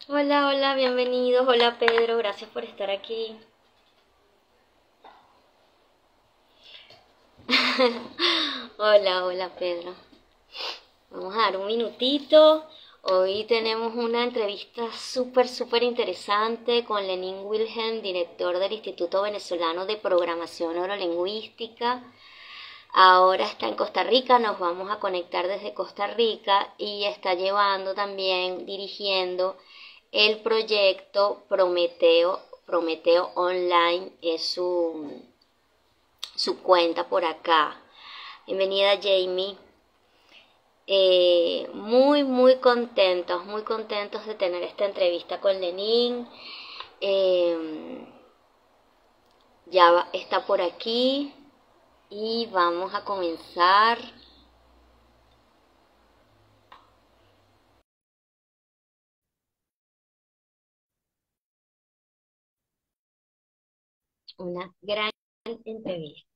Hola, hola, bienvenidos. Hola Pedro, gracias por estar aquí. Hola, hola Pedro. Vamos a dar un minutito. Hoy tenemos una entrevista súper interesante con Lenín Wilhelm, director del Instituto Venezolano de Programación Neurolingüística. Ahora está en Costa Rica, nos vamos a conectar desde Costa Rica y está llevando también, dirigiendo el proyecto Prometeo Online, es su cuenta por acá. Bienvenida Jamie. Muy contentos de tener esta entrevista con Lenín. Ya está por aquí y vamos a comenzar. Una gran entrevista.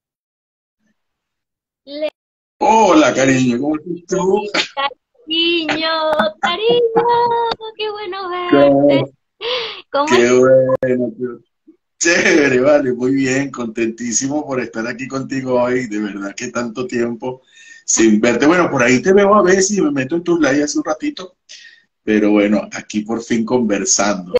Hola, Lenín, cariño, ¿cómo estás tú? cariño, cariño, qué bueno verte. No, ¿Cómo qué es? bueno, chévere, vale, muy bien, contentísimo por estar aquí contigo hoy, de verdad que tanto tiempo sin verte. Bueno, por ahí te veo a veces y me meto en tus lives hace un ratito, pero bueno, aquí por fin conversando.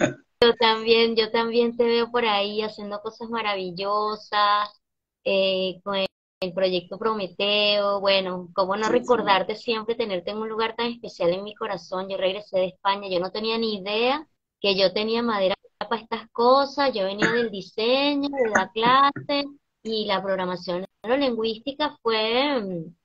Yo también te veo por ahí haciendo cosas maravillosas, con el proyecto Prometeo. Bueno, cómo no Sí, sí. recordarte siempre, tenerte en un lugar tan especial en mi corazón. Yo regresé de España, yo no tenía ni idea que yo tenía madera para estas cosas. Yo venía del diseño, de la clase y la programación neurolingüística fue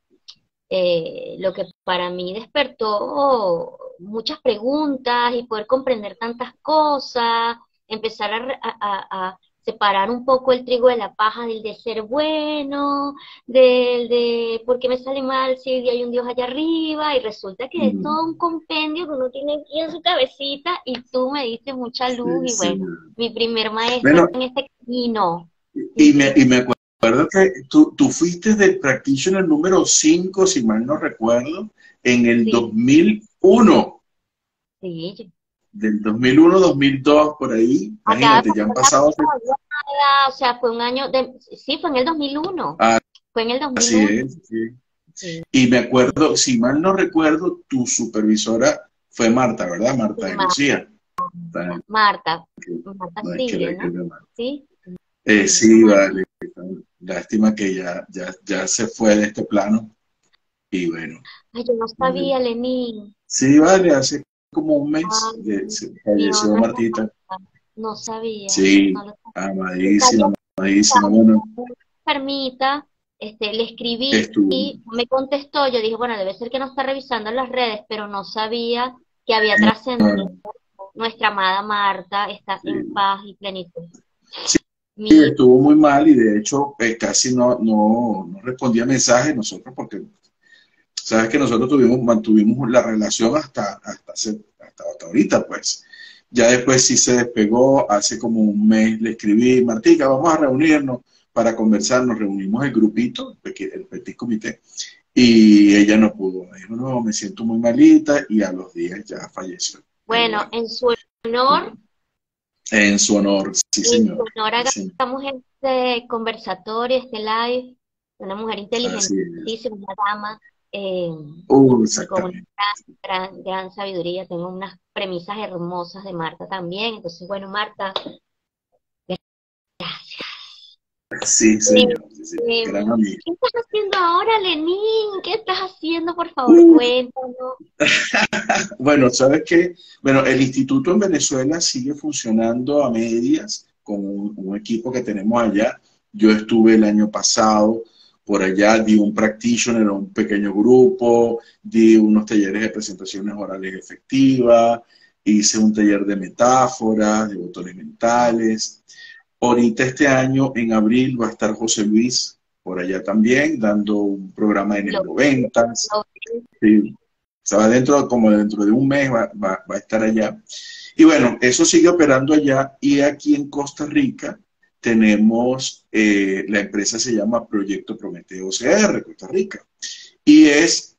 lo que para mí despertó muchas preguntas y poder comprender tantas cosas, empezar a separar un poco el trigo de la paja del de ser bueno, del de por qué me sale mal si hay un Dios allá arriba, y resulta que es Mm, todo un compendio que uno tiene aquí en su cabecita, y tú me diste mucha luz, sí, y bueno, señor. mi primer maestro Bueno, en este camino. y me acuerdo que tú fuiste del practitioner número 5 si mal no recuerdo, en el Sí, 2001. sí, Del 2001, 2002, por ahí. acaba de Imagínate, ya han pasar la pasado. temporada, o sea, fue un año de, sí, fue en el 2001, Ah, fue en el así 2001, es. Sí. sí, Y me acuerdo, si mal no recuerdo, tu supervisora fue Marta, ¿verdad? Marta sí, de Lucía. Marta, Que Marta no hay que Sigue, ¿no? recordar. Sí, Sí, Marta. vale. Lástima que ya se fue de este plano. Y bueno, Ay, yo no vale. sabía, Lenín. Sí, vale, hace como un mes Ay, mi falleció honra, Martita. no sabía, Sí, no lo sabía. Y amadísima, sabía amadísima. Bueno, que enfermita, le escribí estuvo. y no me contestó. Yo dije, bueno, debe ser que no está revisando las redes, pero no sabía que había trascendido. No, Nuestra amada Marta está en sí. paz y plenitud. Sí, Mi, estuvo muy mal y de hecho casi no respondía mensajes nosotros porque sabes que nosotros mantuvimos la relación hasta ahorita, pues. Ya después sí se despegó, hace como un mes le escribí, Martica, vamos a reunirnos para conversar, nos reunimos el grupito, el petit comité, y ella no pudo, me dijo, no, me siento muy malita y a los días ya falleció. Pero bueno, bueno, en su honor, sí en su señor, honor sí señor, hagamos este conversatorio, este live. Una mujer así es. inteligentísima, una dama, eh, y con una Exactamente. gran sabiduría. Tengo unas premisas hermosas de Marta también. Entonces, bueno, Marta, gracias. Sí, Eh, señor, sí, señor. Gran amigo. ¿Qué estás haciendo ahora, Lenín? ¿Qué estás haciendo? Por favor, Uh, cuéntanos. bueno, ¿sabes qué? Bueno, el instituto en Venezuela sigue funcionando a medias con un equipo que tenemos allá. Yo estuve el año pasado por allá, di un practitioner, un pequeño grupo, di unos talleres de presentaciones orales efectivas, hice un taller de metáforas, de botones mentales. Ahorita este año, en abril, va a estar José Luis por allá también, dando un programa de Lo, neuroventas. lo- Sí. O sea, como dentro de un mes va a estar allá. Y bueno, eso sigue operando allá. Y aquí en Costa Rica tenemos, la empresa se llama Proyecto Prometeo CR, Costa Rica. Y es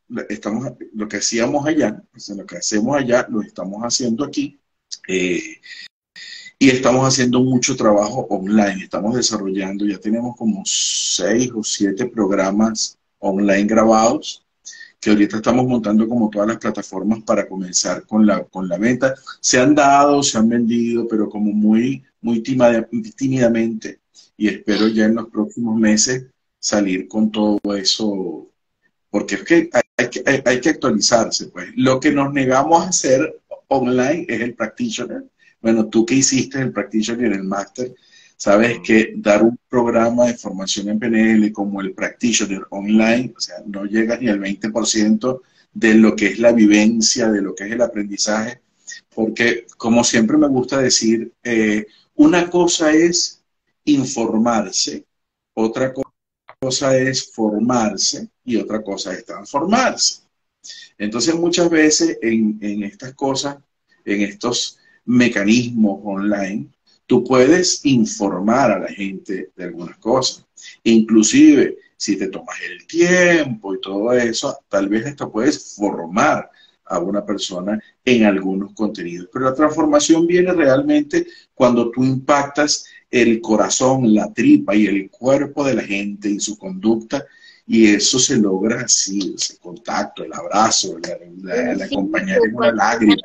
lo que hacíamos allá, o sea, lo que hacemos allá, lo estamos haciendo aquí. eh, y estamos haciendo mucho trabajo online. Estamos desarrollando, ya tenemos como 6 o 7 programas online grabados, que ahorita estamos montando como todas las plataformas para comenzar con la venta. Se han dado, se han vendido, pero como muy tímidamente, y espero ya en los próximos meses salir con todo eso, porque es que hay que actualizarse, pues. Lo que nos negamos a hacer online es el practitioner. Bueno, tú que hiciste el practitioner y el máster, sabes que dar un programa de formación en PNL como el practitioner online, o sea, no llega ni al 20% de lo que es la vivencia, de lo que es el aprendizaje, porque como siempre me gusta decir, una cosa es informarse, otra cosa es formarse y otra cosa es transformarse. Entonces, muchas veces en estas cosas, en estos mecanismos online, tú puedes informar a la gente de algunas cosas. Inclusive, si te tomas el tiempo y todo eso, tal vez hasta puedes formar a una persona en algunos contenidos. Pero la transformación viene realmente cuando tú impactas el corazón, la tripa y el cuerpo de la gente y su conducta, y eso se logra así, ese contacto, el abrazo, el Sí, acompañar en una súper. lágrima.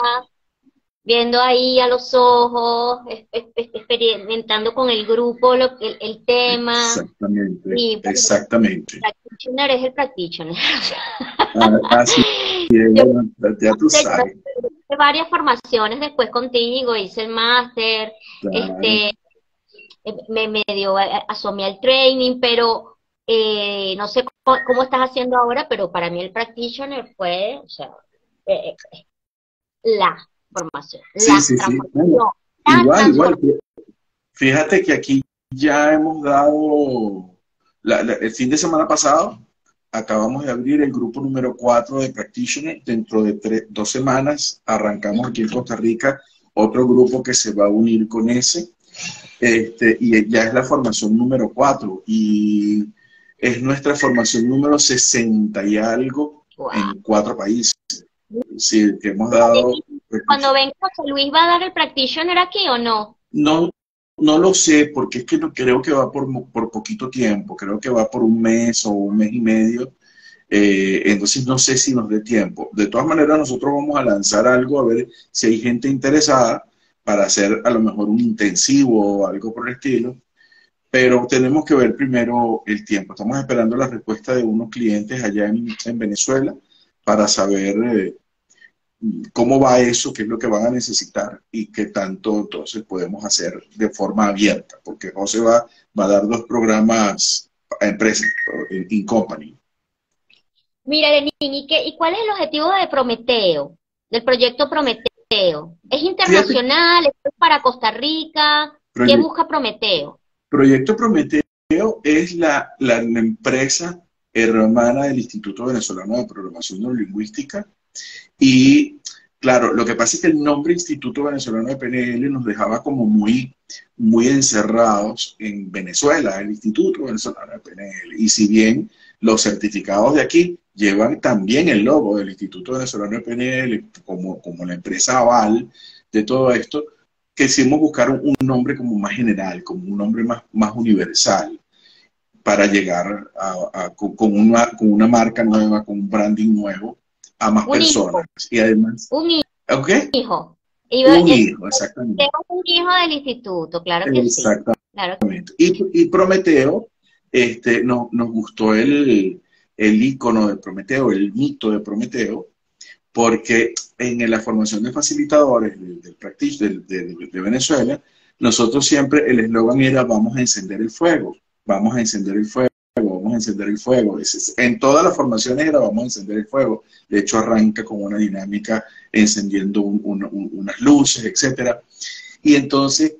Viendo ahí a los ojos, experimentando con el grupo el tema. Exactamente, Y bueno, exactamente. practitioner es el practitioner. Así es, Yo bueno, ya tú hice sabes. varias formaciones después contigo, hice el máster, Claro. este, me medio asomé al training, pero no sé cómo estás haciendo ahora, pero para mí el practitioner fue, o sea, la formación, Sí, la sí, sí. Bueno, transformación, la igual, igual. transformación. Fíjate que aquí ya hemos dado, el fin de semana pasado, acabamos de abrir el grupo número 4 de Practitioner. Dentro de 2 semanas arrancamos aquí en Costa Rica otro grupo que se va a unir con ese. Y ya es la formación número 4 y es nuestra formación número 60 y algo Wow. en 4 países. Sí, que hemos dado. Cuando venga José Luis, ¿va a dar el practitioner aquí o no? No, no lo sé, porque es que no creo que va por poquito tiempo, creo que va por un mes o un mes y medio. Entonces no sé si nos dé tiempo. De todas maneras, nosotros vamos a lanzar algo a ver si hay gente interesada para hacer a lo mejor un intensivo o algo por el estilo, pero tenemos que ver primero el tiempo. Estamos esperando la respuesta de unos clientes allá en Venezuela para saber cómo va eso, qué es lo que van a necesitar y qué tanto entonces podemos hacer de forma abierta, porque José va a dar 2 programas a empresas, in company. Mira, Lenín, ¿y cuál es el objetivo de Prometeo, del proyecto Prometeo? ¿Es Fíjate, internacional? ¿Es para Costa Rica? ¿Qué proye- busca Prometeo? Proyecto Prometeo es la empresa hermana del Instituto Venezolano de Programación Neurolingüística. Y claro, lo que pasa es que el nombre Instituto Venezolano de PNL nos dejaba como muy encerrados en Venezuela, el Instituto Venezolano de PNL. Y si bien los certificados de aquí llevan también el logo del Instituto Venezolano de PNL como la empresa aval de todo esto, quisimos buscar un nombre como más general, como un nombre más universal para llegar con una marca nueva, con un branding nuevo a más Un personas. hijo, Y además, un ¿ok? hijo. Un hijo, exactamente. Tengo un hijo del instituto, claro que sí. Exactamente. Claro. Y Prometeo, nos gustó el icono de Prometeo, el mito de Prometeo, porque en la formación de facilitadores del practice de Venezuela, nosotros siempre el eslogan era vamos a encender el fuego, vamos a encender el fuego, vamos a encender el fuego. En todas las formaciones era vamos a encender el fuego. De hecho, arranca con una dinámica encendiendo unas luces, etcétera. Y entonces,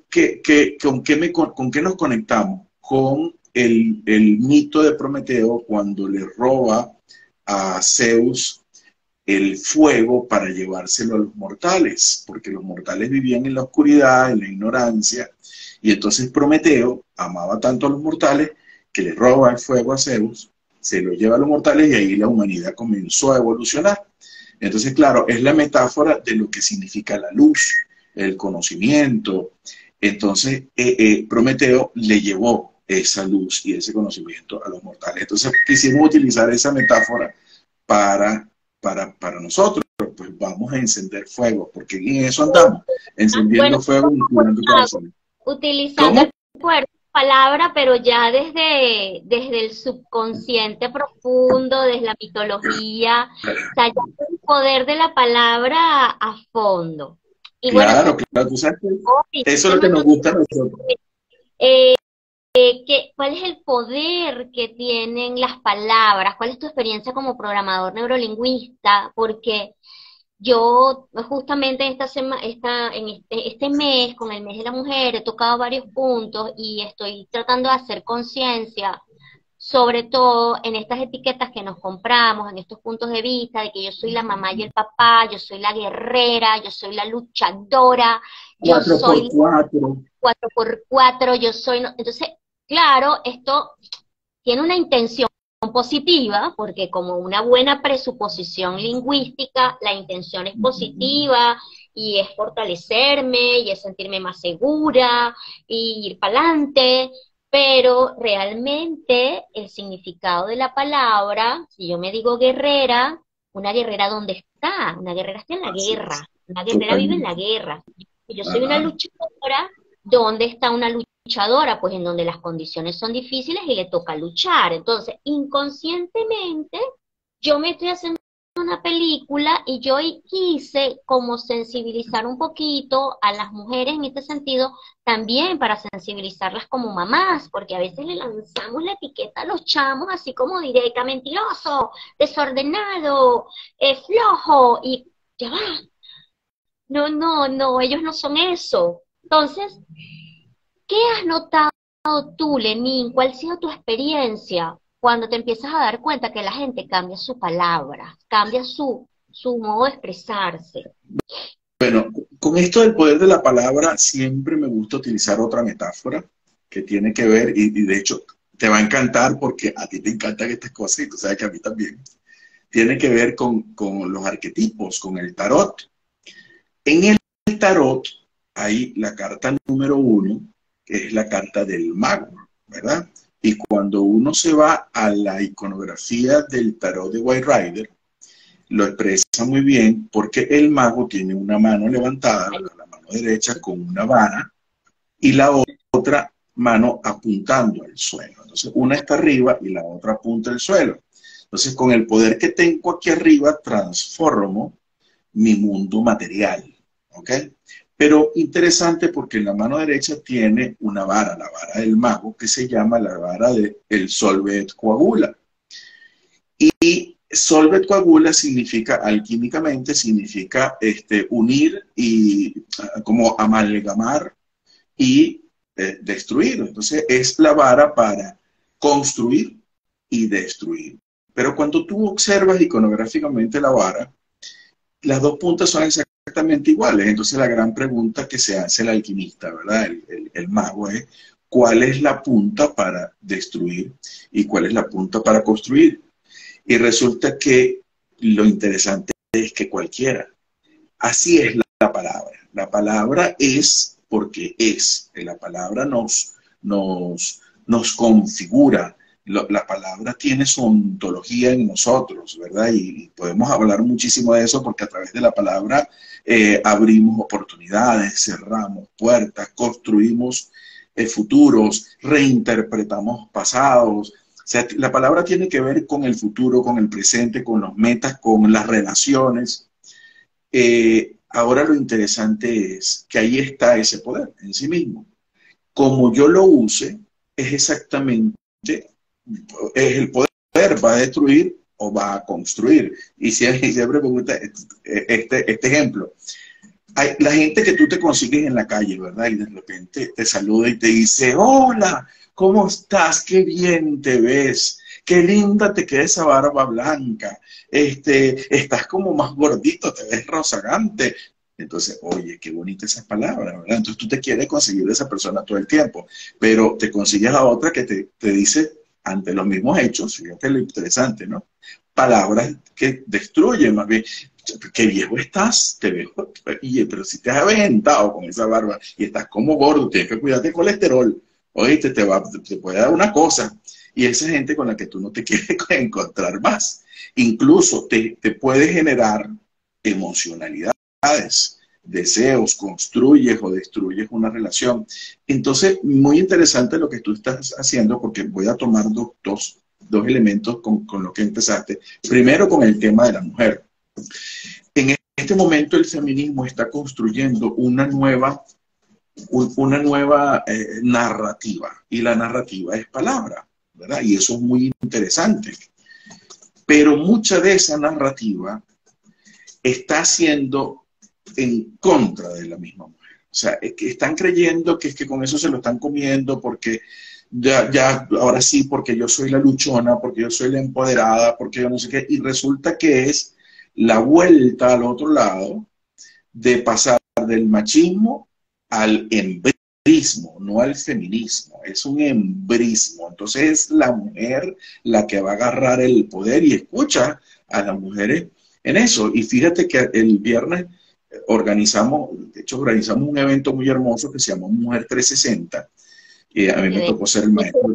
¿con qué nos conectamos? Con el mito de Prometeo cuando le roba a Zeus el fuego para llevárselo a los mortales, porque los mortales vivían en la oscuridad, en la ignorancia, y entonces Prometeo amaba tanto a los mortales que le roba el fuego a Zeus se lo lleva a los mortales y ahí la humanidad comenzó a evolucionar. Entonces, claro, es la metáfora de lo que significa la luz, el conocimiento. Entonces, Prometeo le llevó esa luz y ese conocimiento a los mortales. Entonces, quisimos utilizar esa metáfora para, para nosotros. Pues vamos a encender fuego, porque en eso andamos, Bueno, encendiendo fuego y curando corazones. utilizando ¿Cómo? el cuerpo, palabra, pero ya desde el subconsciente profundo, desde la mitología, o sea, ya el poder de la palabra a fondo. Y bueno, Claro, claro, tú sabes que hoy, eso es lo que tema nos tan, gusta a nosotros. eh, ¿cuál es el poder que tienen las palabras? ¿Cuál es tu experiencia como programador neurolingüista? Porque yo justamente en este mes, con el mes de la mujer, he tocado varios puntos y estoy tratando de hacer conciencia, sobre todo en estas etiquetas que nos compramos, en estos puntos de vista de que yo soy la mamá y el papá, yo soy la guerrera, yo soy la luchadora, yo Cuatro por soy cuatro. 4x4, yo soy... Entonces, claro, esto tiene una intención positiva, porque como una buena presuposición lingüística, la intención es positiva y es fortalecerme y es sentirme más segura y ir para adelante, pero realmente el significado de la palabra, si yo me digo guerrera, una guerrera ¿dónde está? Una guerrera está en la Así es, guerra, una guerrera vive en la totalmente. guerra. Yo soy una Ajá. luchadora, ¿dónde está una luchadora? Pues en donde las condiciones son difíciles y le toca luchar. Entonces, inconscientemente, yo me estoy haciendo una película y yo quise como sensibilizar un poquito a las mujeres en este sentido, también para sensibilizarlas como mamás, porque a veces le lanzamos la etiqueta a los chamos así como directa, mentiroso, desordenado, flojo, y ya va, no, no, no, ellos no son eso. Entonces, ¿qué has notado tú, Lenín? ¿Cuál ha sido tu experiencia cuando te empiezas a dar cuenta que la gente cambia su palabra, cambia su modo de expresarse? Bueno, con esto del poder de la palabra, siempre me gusta utilizar otra metáfora que tiene que ver, y de hecho te va a encantar porque a ti te encantan estas cosas y tú sabes que a mí también. Tiene que ver con los arquetipos, con el tarot. En el tarot hay la carta número uno, que es la carta del mago, ¿verdad? Y cuando uno se va a la iconografía del tarot de White Rider, lo expresa muy bien porque el mago tiene una mano levantada, la mano derecha con una vara, y la otra mano apuntando al suelo. Entonces, una está arriba y la otra apunta al suelo. Entonces, con el poder que tengo aquí arriba, transformo mi mundo material. ¿Ok? Pero interesante porque en la mano derecha tiene una vara, la vara del mago, que se llama la vara del Solvet Coagula. Y Solvet Coagula significa, alquímicamente, significa unir y como amalgamar y destruir. Entonces es la vara para construir y destruir. Pero cuando tú observas iconográficamente la vara, las dos puntas son exactamente iguales. Entonces la gran pregunta que se hace el alquimista, ¿verdad? El mago es, ¿cuál es la punta para destruir y cuál es la punta para construir? Y resulta que lo interesante es que cualquiera. Así es la palabra. La palabra es porque es. La palabra nos configura. La palabra tiene su ontología en nosotros, ¿verdad? Y podemos hablar muchísimo de eso porque a través de la palabra abrimos oportunidades, cerramos puertas, construimos futuros, reinterpretamos pasados. O sea, la palabra tiene que ver con el futuro, con el presente, con los metas, con las relaciones. Ahora lo interesante es que ahí está ese poder en sí mismo. Como yo lo use, es exactamente, es el poder, va a destruir o va a construir. Y siempre me gusta este ejemplo. Hay la gente que tú te consigues en la calle, ¿verdad? Y de repente te saluda y te dice, hola, ¿cómo estás? Qué bien te ves. Qué linda te queda esa barba blanca. Estás como más gordito, te ves rozagante. Entonces, oye, qué bonita esa palabra, ¿verdad? Entonces tú te quieres conseguir de esa persona todo el tiempo, pero te consigues a otra que te dice ante los mismos hechos, fíjate lo interesante, ¿no? Palabras que destruyen, más bien, qué viejo estás, te veo, pero si te has aventado con esa barba y estás como gordo, tienes que cuidarte el colesterol, oíste, te puede dar una cosa, y esa gente con la que tú no te quieres encontrar más, incluso te puede generar emocionalidades, deseos, construyes o destruyes una relación. Entonces, muy interesante lo que tú estás haciendo, porque voy a tomar dos elementos con lo que empezaste. Primero, con el tema de la mujer. En este momento el feminismo está construyendo una nueva narrativa, y la narrativa es palabra, ¿verdad? Y eso es muy interesante. Pero mucha de esa narrativa está siendo en contra de la misma mujer. O sea, es que están creyendo que es que con eso se lo están comiendo porque ahora sí, porque yo soy la luchona, porque yo soy la empoderada, porque yo no sé qué, y resulta que es la vuelta al otro lado de pasar del machismo al embrismo, no al feminismo, es un embrismo. Entonces es la mujer la que va a agarrar el poder, y escucha a las mujeres en eso. Y fíjate que el viernes organizamos un evento muy hermoso que se llamó Mujer 360. A mí me tocó ser el maestro.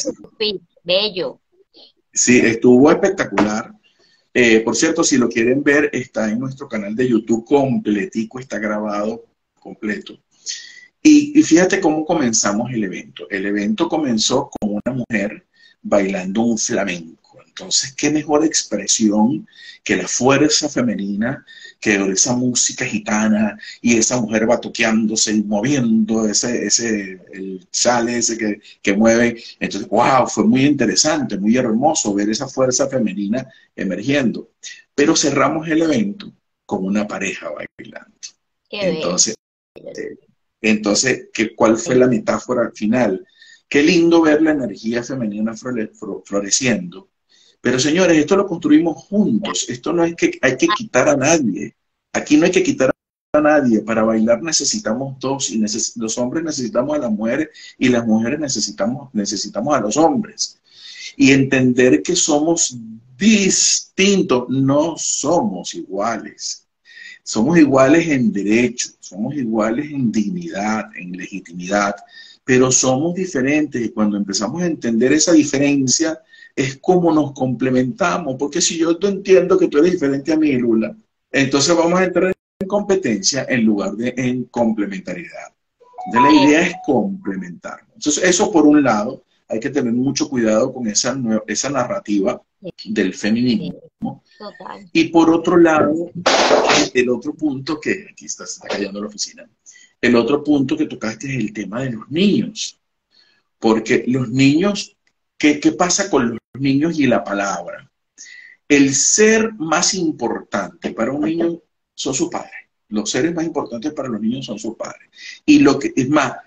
Bello. Sí, estuvo espectacular. Por cierto, si lo quieren ver, está en nuestro canal de YouTube completico, está grabado completo. Y fíjate cómo comenzamos el evento. El evento comenzó con una mujer bailando un flamenco. Entonces, qué mejor expresión que la fuerza femenina, que esa música gitana, y esa mujer batuqueándose y moviendo el chale ese que mueve. Entonces, wow, fue muy interesante, muy hermoso ver esa fuerza femenina emergiendo. Pero cerramos el evento con una pareja bailando. Qué Entonces, bello. entonces, ¿cuál fue la metáfora al final? Qué lindo ver la energía femenina floreciendo. Pero señores, esto lo construimos juntos. Esto no es que hay que quitar a nadie. Aquí no hay que quitar a nadie. Para bailar necesitamos dos, y los hombres necesitamos a las mujeres, y las mujeres necesitamos a los hombres. Y entender que somos distintos, no somos iguales. Somos iguales en derechos, somos iguales en dignidad, en legitimidad, pero somos diferentes, y cuando empezamos a entender esa diferencia es como nos complementamos, porque si yo entiendo que tú eres diferente a mí, Lula, entonces vamos a entrar en competencia en lugar de en complementariedad. Entonces la idea es complementarnos. Entonces eso por un lado, hay que tener mucho cuidado con esa narrativa del feminismo. Total. Y por otro lado, el otro punto que, aquí se está cayendo la oficina, el otro punto que tocaste es el tema de los niños. Porque los niños, ¿qué pasa con los niños y la palabra? El ser más importante para un niño son sus padres. Los seres más importantes para los niños son sus padres. Y lo que es más,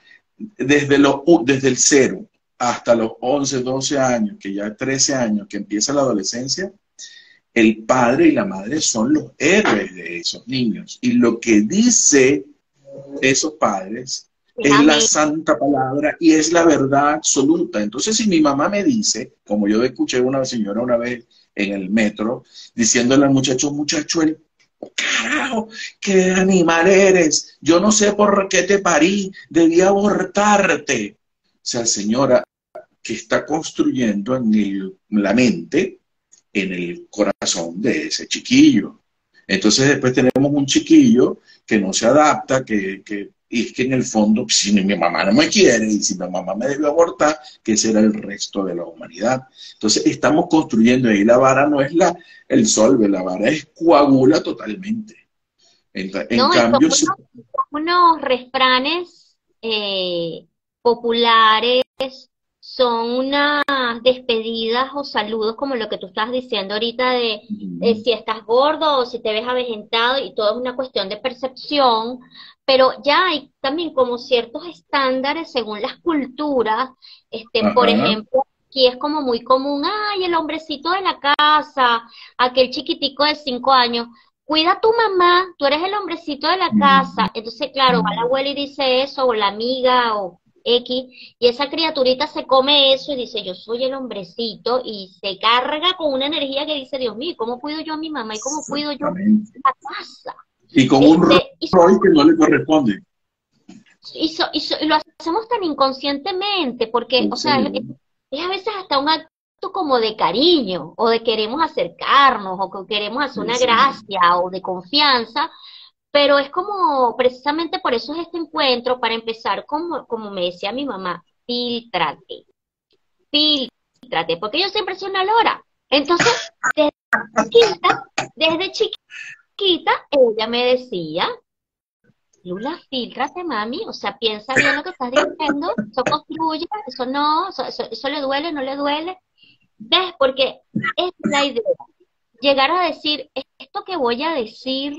desde el 0 hasta los 11, 12 años, que ya 13 años, que empieza la adolescencia, el padre y la madre son los héroes de esos niños. Y lo que dice esos padres es la santa palabra y es la verdad absoluta. Entonces, si mi mamá me dice, como yo escuché a una señora una vez en el metro, diciéndole al muchacho, carajo, qué animal eres, yo no sé por qué te parí, debí abortarte. O sea, señora, que está construyendo en la mente, en el corazón de ese chiquillo. Entonces después tenemos un chiquillo que no se adapta, y es que en el fondo, si mi mamá no me quiere y si mi mamá me debió abortar, ¿qué será el resto de la humanidad? Entonces estamos construyendo ahí, la vara no es el solve, la vara es coagula totalmente. En No, cambio, unos refranes populares, son unas despedidas o saludos como lo que tú estás diciendo ahorita de si estás gordo o si te ves avejentado, y todo es una cuestión de percepción, pero ya hay también como ciertos estándares según las culturas. Por ajá, ejemplo, aquí es como muy común, ay, el hombrecito de la casa, aquel chiquitico de 5 años. Cuida a tu mamá, tú eres el hombrecito de la casa. Entonces, claro, va la abuela y dice eso, o la amiga, o X, y esa criaturita se come eso y dice, yo soy el hombrecito, y se carga con una energía que dice, Dios mío, ¿cómo cuido yo a mi mamá y cómo cuido yo Exactamente. la casa? Y con un Este, y, rol que no le corresponde. y lo hacemos tan inconscientemente, porque, En o sea, serio. es a veces hasta un acto como de cariño, o de queremos acercarnos, o que queremos hacer En una serio. gracia, o de confianza, pero es como, precisamente por eso es este encuentro, para empezar, como me decía mi mamá, fíltrate, fíltrate, porque yo siempre soy una lora. Entonces, desde chiquita, desde chiquita, ella me decía, Lula, fíltrate, mami, o sea, piensa bien lo que estás diciendo, eso construye, eso no, eso le duele, no le duele. ¿Ves? Porque es la idea, llegar a decir, esto que voy a decir,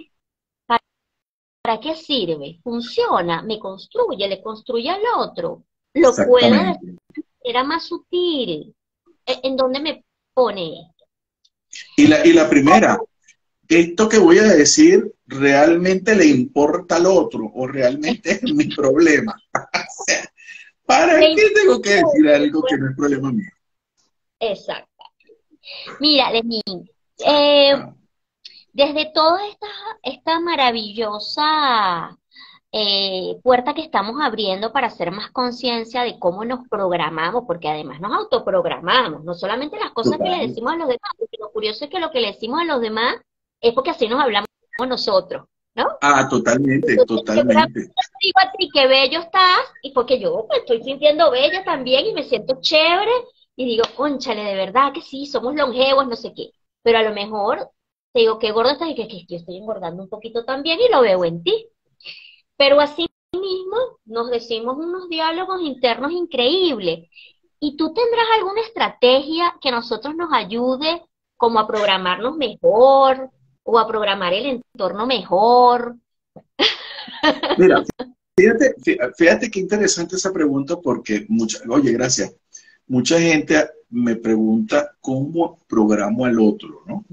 ¿para qué sirve? Funciona, me construye, le construye al otro. Lo puedo decir Exactamente. de manera más sutil. ¿En dónde me pone? Y la primera, esto que voy a decir realmente le importa al otro o realmente es mi problema. O sea, ¿para Le qué tengo que decir algo que importa. no es problema mío? Exacto. Mira, Lenín, eh, Ah, desde toda esta maravillosa puerta que estamos abriendo para hacer más conciencia de cómo nos programamos, porque además nos autoprogramamos, no solamente las cosas que le total. decimos a los demás, porque lo curioso es que lo que le decimos a los demás es porque así nos hablamos nosotros, ¿no? Ah, totalmente, Entonces, seguramente totalmente. te digo a ti qué bello estás, y porque yo me estoy sintiendo bella también y me siento chévere, y digo, cónchale, de verdad que sí, somos longevos, no sé qué. Pero a lo mejor te digo, qué gordo estás, y que yo estoy engordando un poquito también y lo veo en ti. Pero así mismo nos decimos unos diálogos internos increíbles. ¿Y tú tendrás alguna estrategia que a nosotros nos ayude como a programarnos mejor o a programar el entorno mejor? Mira, fíjate qué interesante esa pregunta porque oye, gracias. Mucha gente me pregunta cómo programo al otro, ¿no?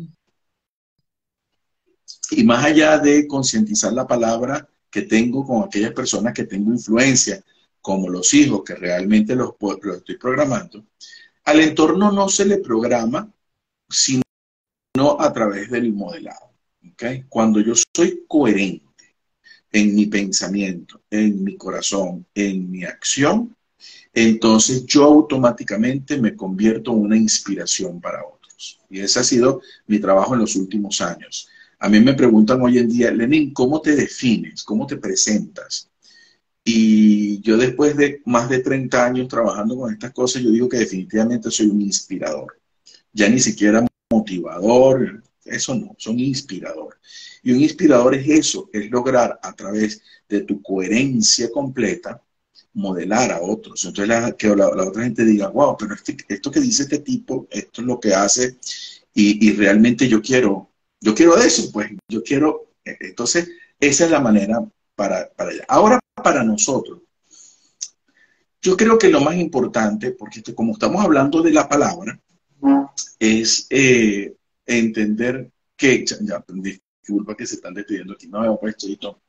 Y más allá de concientizar la palabra que tengo con aquellas personas que tengo influencia, como los hijos, que realmente los estoy programando, al entorno no se le programa, sino a través del modelado. ¿Okay? Cuando yo soy coherente en mi pensamiento, en mi corazón, en mi acción, entonces yo automáticamente me convierto en una inspiración para otros. Y ese ha sido mi trabajo en los últimos años. A mí me preguntan hoy en día, Lenin, ¿cómo te defines? ¿Cómo te presentas? Y yo después de más de 30 años trabajando con estas cosas, yo digo que definitivamente soy un inspirador. Ya ni siquiera motivador, eso no, son inspirador. Y un inspirador es eso, es lograr a través de tu coherencia completa modelar a otros. Entonces que la otra gente diga, wow, pero esto que dice este tipo, esto es lo que hace y realmente yo quiero de eso, pues yo quiero, entonces esa es la manera para allá. Ahora para nosotros, yo creo que lo más importante, porque como estamos hablando de la palabra, es entender que, ya, disculpa que se están despidiendo aquí, no, pues, chito,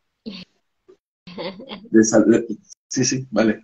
sí, sí, vale,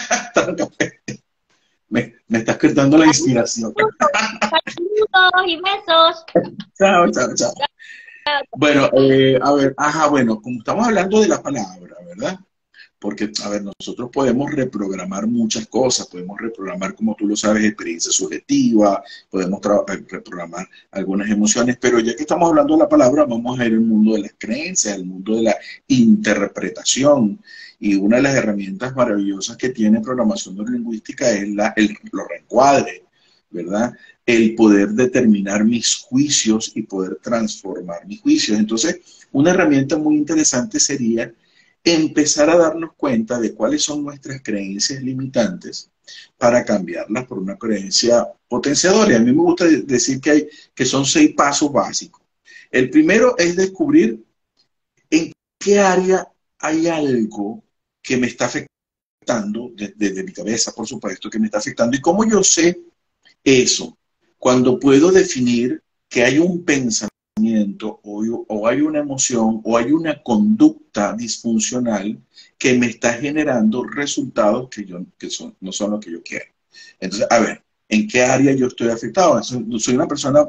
me estás quitando la inspiración. Saludos y besos. Chao, chao, chao. Bueno, a ver, ajá, bueno, como estamos hablando de la palabra, ¿verdad? Porque, a ver, nosotros podemos reprogramar muchas cosas, podemos reprogramar, como tú lo sabes, experiencia subjetiva, podemos reprogramar algunas emociones, pero ya que estamos hablando de la palabra, vamos a ir al mundo de las creencias, al mundo de la interpretación. Y una de las herramientas maravillosas que tiene programación neurolingüística es los reencuadres, ¿verdad? El poder determinar mis juicios y poder transformar mis juicios. Entonces, una herramienta muy interesante sería empezar a darnos cuenta de cuáles son nuestras creencias limitantes para cambiarlas por una creencia potenciadora. Y a mí me gusta decir que son 6 pasos básicos. El primero es descubrir en qué área hay algo que me está afectando, desde mi cabeza, por supuesto, que me está afectando. Y cómo yo sé eso, cuando puedo definir que hay un pensamiento pensamiento o hay una emoción o hay una conducta disfuncional que me está generando resultados no son lo que yo quiero. Entonces, a ver, ¿en qué área yo estoy afectado? Soy una persona,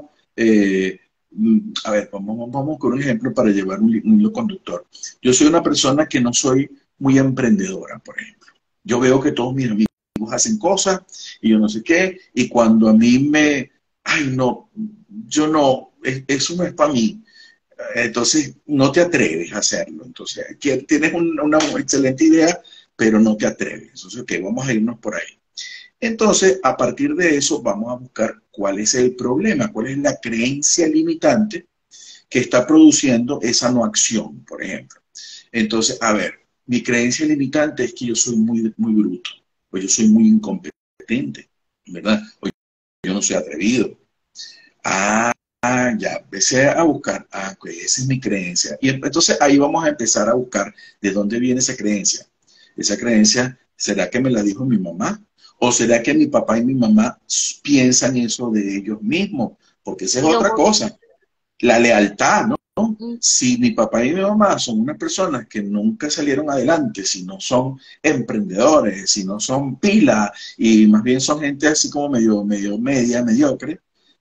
a ver, vamos con un ejemplo para llevar un hilo conductor. Yo soy una persona que no soy muy emprendedora, por ejemplo. Yo veo que todos mis amigos hacen cosas y yo no sé qué, y cuando a mí ay no, yo no, eso no es para mí. Entonces no te atreves a hacerlo. Entonces tienes una excelente idea, pero no te atreves. Entonces, ok, vamos a irnos por ahí. Entonces, a partir de eso, vamos a buscar cuál es el problema, cuál es la creencia limitante que está produciendo esa no acción, por ejemplo. Entonces, a ver, mi creencia limitante es que yo soy muy bruto, o yo soy muy incompetente, ¿verdad? O yo no soy atrevido. Ah, ya, empecé a buscar, pues esa es mi creencia. Y entonces ahí vamos a empezar a buscar de dónde viene esa creencia. Esa creencia, ¿será que me la dijo mi mamá? ¿O será que mi papá y mi mamá piensan eso de ellos mismos? Porque esa es otra cosa. La lealtad, ¿no? Si mi papá y mi mamá son unas personas que nunca salieron adelante, si no son emprendedores, si no son pilas, y más bien son gente así como mediocre,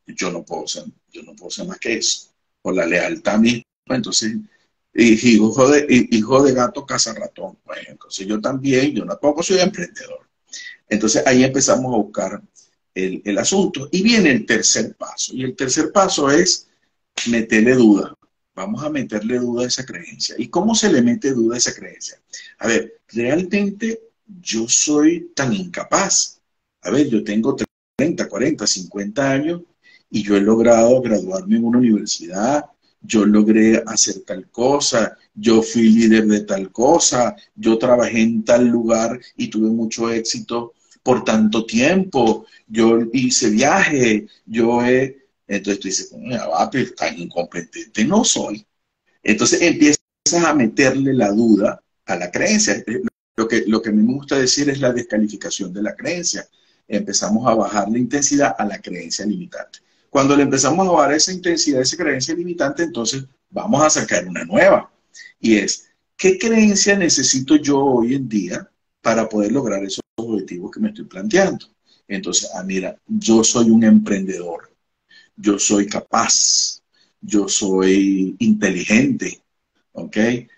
yo no puedo ser más que eso. Por la lealtad misma, entonces, hijo de gato caza ratón. Pues, entonces yo tampoco soy emprendedor. Entonces ahí empezamos a buscar el asunto. Y viene el tercer paso. Y el tercer paso es meterle duda. Vamos a meterle duda a esa creencia. ¿Y cómo se le mete duda a esa creencia? A ver, realmente yo soy tan incapaz. A ver, yo tengo 30, 40, 50 años y yo he logrado graduarme en una universidad, yo logré hacer tal cosa, yo fui líder de tal cosa, yo trabajé en tal lugar y tuve mucho éxito por tanto tiempo, yo hice viaje, entonces tú dices, pero tan incompetente no soy. Entonces empiezas a meterle la duda a la creencia. Lo que a mí me gusta decir es la descalificación de la creencia. Empezamos a bajar la intensidad a la creencia limitante. Cuando le empezamos a bajar esa intensidad, esa creencia limitante, entonces vamos a sacar una nueva. Y es, ¿qué creencia necesito yo hoy en día para poder lograr esos objetivos que me estoy planteando? Entonces, mira, yo soy un emprendedor, yo soy capaz, yo soy inteligente, ¿ok?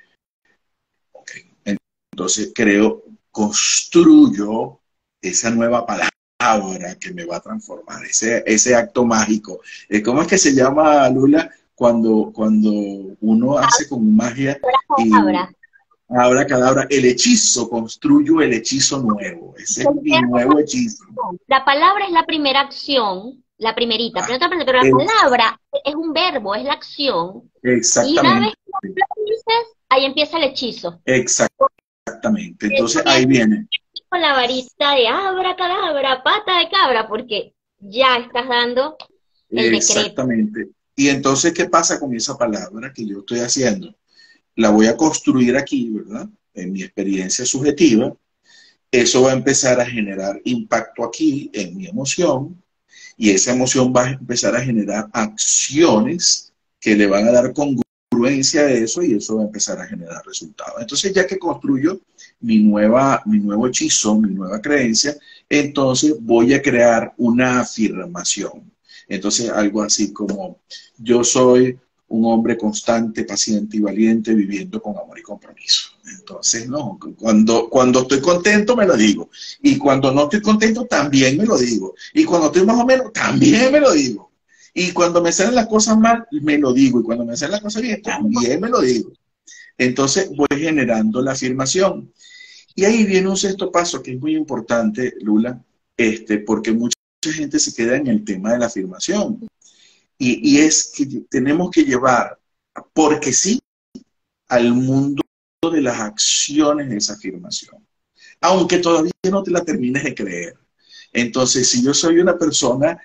Entonces construyo esa nueva palabra que me va a transformar, ese acto mágico. ¿Cómo es que se llama, Lula, cuando uno hace con magia y ahora cadabra, el hechizo, construyo el hechizo nuevo? Ese es mi nuevo hechizo. La palabra es la primera acción, la primerita, pero la palabra es un verbo, es la acción. Exactamente. Y una vez que lo dices, ahí empieza el hechizo. Exactamente. Entonces ahí viene. Con la varita de abracadabra, pata de cabra, porque ya estás dando el decreto. Exactamente. Y entonces, ¿qué pasa con esa palabra que yo estoy haciendo? La voy a construir aquí, ¿verdad? En mi experiencia subjetiva. Eso va a empezar a generar impacto aquí en mi emoción y esa emoción va a empezar a generar acciones que le van a dar congruencia a eso y eso va a empezar a generar resultados. Entonces, ya que construyo mi nuevo hechizo, mi nueva creencia, entonces voy a crear una afirmación. Entonces, algo así como, yo soy un hombre constante, paciente y valiente, viviendo con amor y compromiso. Entonces, no, cuando estoy contento me lo digo. Y cuando no estoy contento también me lo digo. Y cuando estoy más o menos también me lo digo. Y cuando me salen las cosas mal, me lo digo. Y cuando me salen las cosas bien, también me lo digo. Entonces voy generando la afirmación. Y ahí viene un sexto paso que es muy importante, Lula, porque mucha gente se queda en el tema de la afirmación. Y es que tenemos que llevar, porque sí, al mundo de las acciones de esa afirmación. Aunque todavía no te la termines de creer. Entonces, si yo soy una persona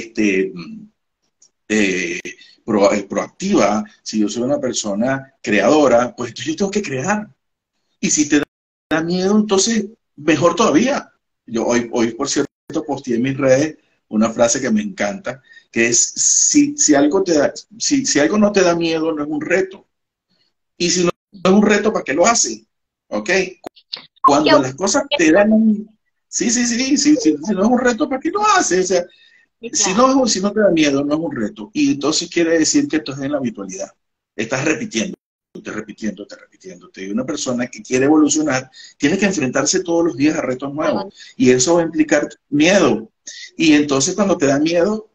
proactiva, si yo soy una persona creadora, pues entonces yo tengo que crear. Y si te da miedo, entonces mejor todavía. Yo hoy por cierto, posteé en mis redes una frase que me encanta, que es, si algo si algo no te da miedo, no es un reto. Y si no es un reto, ¿para qué lo haces? ¿Ok? Cuando Yo, las cosas te dan... si no es un reto, ¿para qué lo haces? O sea, sí, claro. si no te da miedo, no es un reto. Y entonces quiere decir que esto es en la habitualidad. Estás repitiéndote. Y una persona que quiere evolucionar tiene que enfrentarse todos los días a retos nuevos. Y eso va a implicar miedo. Y entonces cuando te da miedo,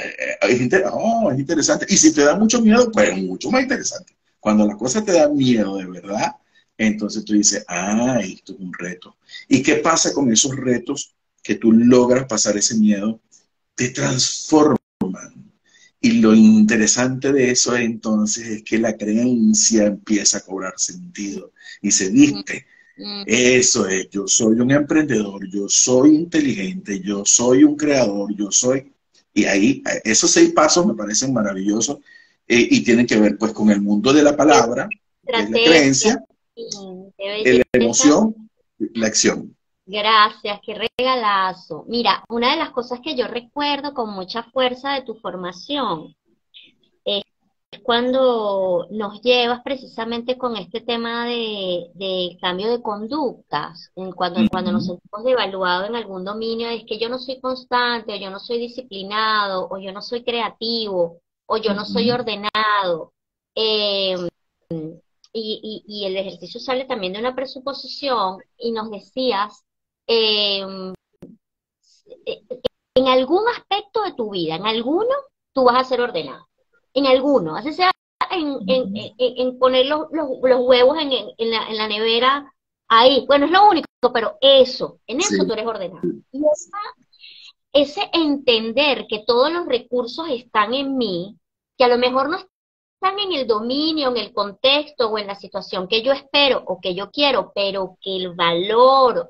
es interesante. Y si te da mucho miedo, pues mucho más interesante. Cuando las cosas te dan miedo de verdad, entonces tú dices, esto es un reto. ¿Y qué pasa con esos retos que tú logras pasar ese miedo? Te transforman. Y lo interesante de eso entonces es que la creencia empieza a cobrar sentido y se viste. Eso es, yo soy un emprendedor, yo soy inteligente, yo soy un creador, yo soy... Y ahí, esos 6 pasos me parecen maravillosos y tienen que ver pues con el mundo de la palabra, que es la Estrategia, creencia, qué la belleza. emoción, la acción. Gracias, qué regalazo. Mira, una de las cosas que yo recuerdo con mucha fuerza de tu formación es cuando nos llevas precisamente con este tema de cambio de conductas, cuando nos Ujú, sentimos devaluados en algún dominio, es que yo no soy constante, o yo no soy disciplinado, o yo no soy creativo, o yo no soy ujú, ordenado. Eh, y el ejercicio sale también de una presuposición y nos decías, eh, eh, en algún aspecto de tu vida, en alguno, tú vas a ser ordenado. En alguno, así sea ujú. en poner los huevos en la nevera ahí. Bueno, es lo único, pero eso, en eso tú Sí, eres ordenado. Y ese entender que todos los recursos están en mí, que a lo mejor no están en el dominio, en el contexto o en la situación que yo espero o que yo quiero, pero que el valor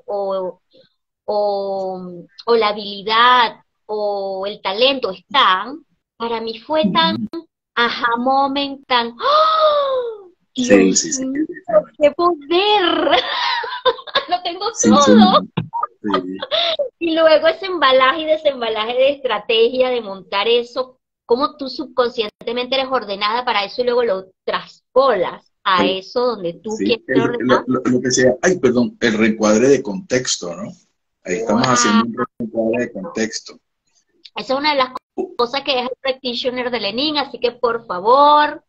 o la habilidad o el talento están, para mí fue tan ujú. aha moment, tan ¡oh! Sí, Dios sí, sí, mío, definitivamente. qué poder, lo tengo Sí, todo. sí, sí. Y luego ese embalaje y desembalaje de estrategia de montar eso, como tú subconscientemente eres ordenada para eso y luego lo traspolas a El, eso donde tú sí, quieres ser ordenada. lo que sea, perdón, el reencuadre de contexto, ¿no? Ahí estamos ¡Wow! haciendo un reencuadre de contexto. Esa es una de las cosas que es el practitioner de Lenin, así que por favor,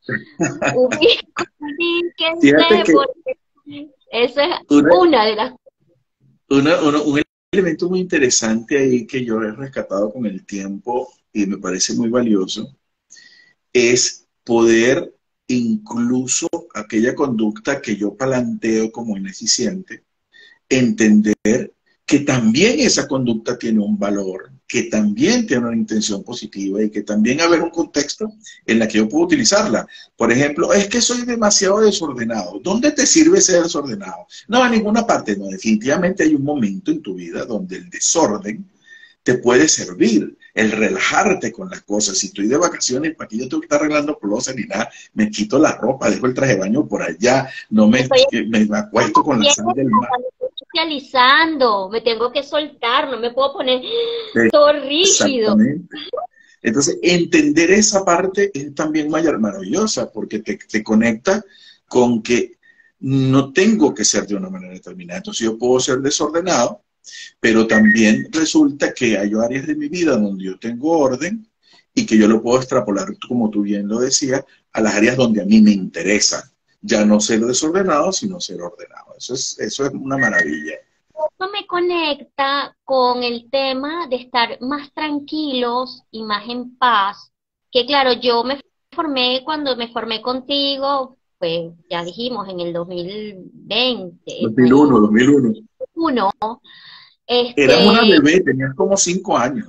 Fíjate ubíquense, que porque esa es una, una de las un elemento muy interesante ahí que yo he rescatado con el tiempo y me parece muy valioso es poder incluso aquella conducta que yo planteo como ineficiente, entender que también esa conducta tiene un valor, que también tiene una intención positiva y que también haber un contexto en la que yo puedo utilizarla. Por ejemplo, es que soy demasiado desordenado. ¿Dónde te sirve ser desordenado? No, a ninguna parte. No, definitivamente hay un momento en tu vida donde el desorden te puede servir, el relajarte con las cosas. Si estoy de vacaciones, ¿para qué yo tengo que estar arreglando closet ni nada? Me quito la ropa, dejo el traje de baño por allá, no estoy me acuesto con la sal del mar. cuando estoy socializando, me tengo que soltar, no me puedo poner todo rígido. Exactamente. Entonces, entender esa parte es también maravillosa porque te conecta con que no tengo que ser de una manera determinada. Entonces, yo puedo ser desordenado, pero también resulta que hay áreas de mi vida donde yo tengo orden y que yo lo puedo extrapolar, como tú bien lo decías, a las áreas donde a mí me interesa. Ya no ser desordenado, sino ser ordenado. Eso es una maravilla. Esto me conecta con el tema de estar más tranquilos y más en paz, que claro, yo me formé cuando me formé contigo, pues ya dijimos en el 2020, en el 2001, 2001. 2001, Eras una este, bebé, tenías como 5 años.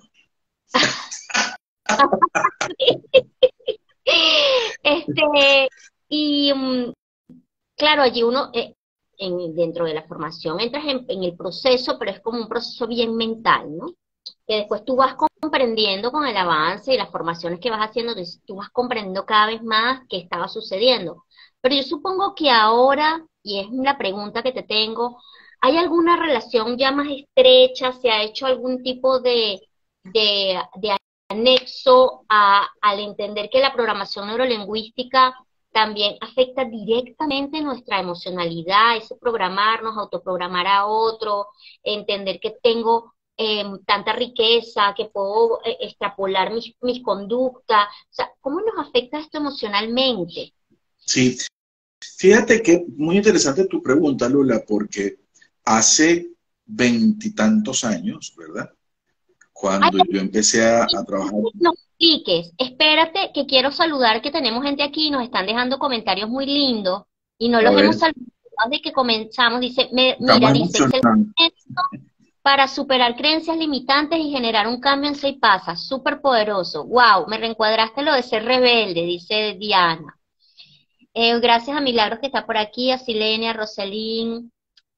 este, y claro, allí uno, dentro de la formación, entras en el proceso, pero es como un proceso bien mental, ¿no? Que después tú vas comprendiendo con el avance y las formaciones que vas haciendo, tú vas comprendiendo cada vez más qué estaba sucediendo. Pero yo supongo que ahora, y es la pregunta que te tengo, ¿hay alguna relación ya más estrecha? ¿Se ha hecho algún tipo de anexo al entender que la programación neurolingüística también afecta directamente nuestra emocionalidad, ese programarnos, autoprogramar a otro, entender que tengo tanta riqueza, que puedo extrapolar mis conductas. O sea, ¿cómo nos afecta esto emocionalmente? Sí, fíjate que muy interesante tu pregunta, Lula, porque hace veintitantos años, ¿verdad? Ay, Cuando yo empecé a trabajar. no expliques, espérate que quiero saludar que tenemos gente aquí, nos están dejando comentarios muy lindos y no A los hemos ver, saludado desde que comenzamos. Dice, estamos mira, dice, excelente emocionados. para superar creencias limitantes y generar un cambio en 6 pasos, súper poderoso. Wow, me reencuadraste lo de ser rebelde, dice Diana. Gracias a Milagros que está por aquí, a Silenia, a Roselín,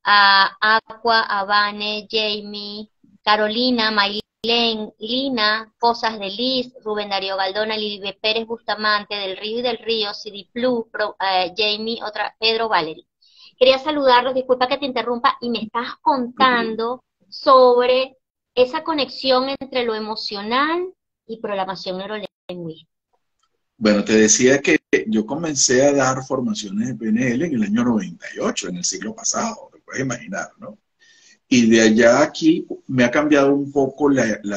a Aqua, a Vane, Jamie, Carolina, Maylene, Lina, Cosas de Liz, Rubén Darío Galdona, Lilibe Pérez Bustamante, del Río y del Río, Cidi Plu, Jamie, otra, Pedro Valery. Quería saludarlos, disculpa que te interrumpa, y me estás contando sobre esa conexión entre lo emocional y programación neurolingüística. Bueno, te decía que yo comencé a dar formaciones de PNL en el año 98, en el siglo pasado, te puedes imaginar, ¿no? Y de allá a aquí me ha cambiado un poco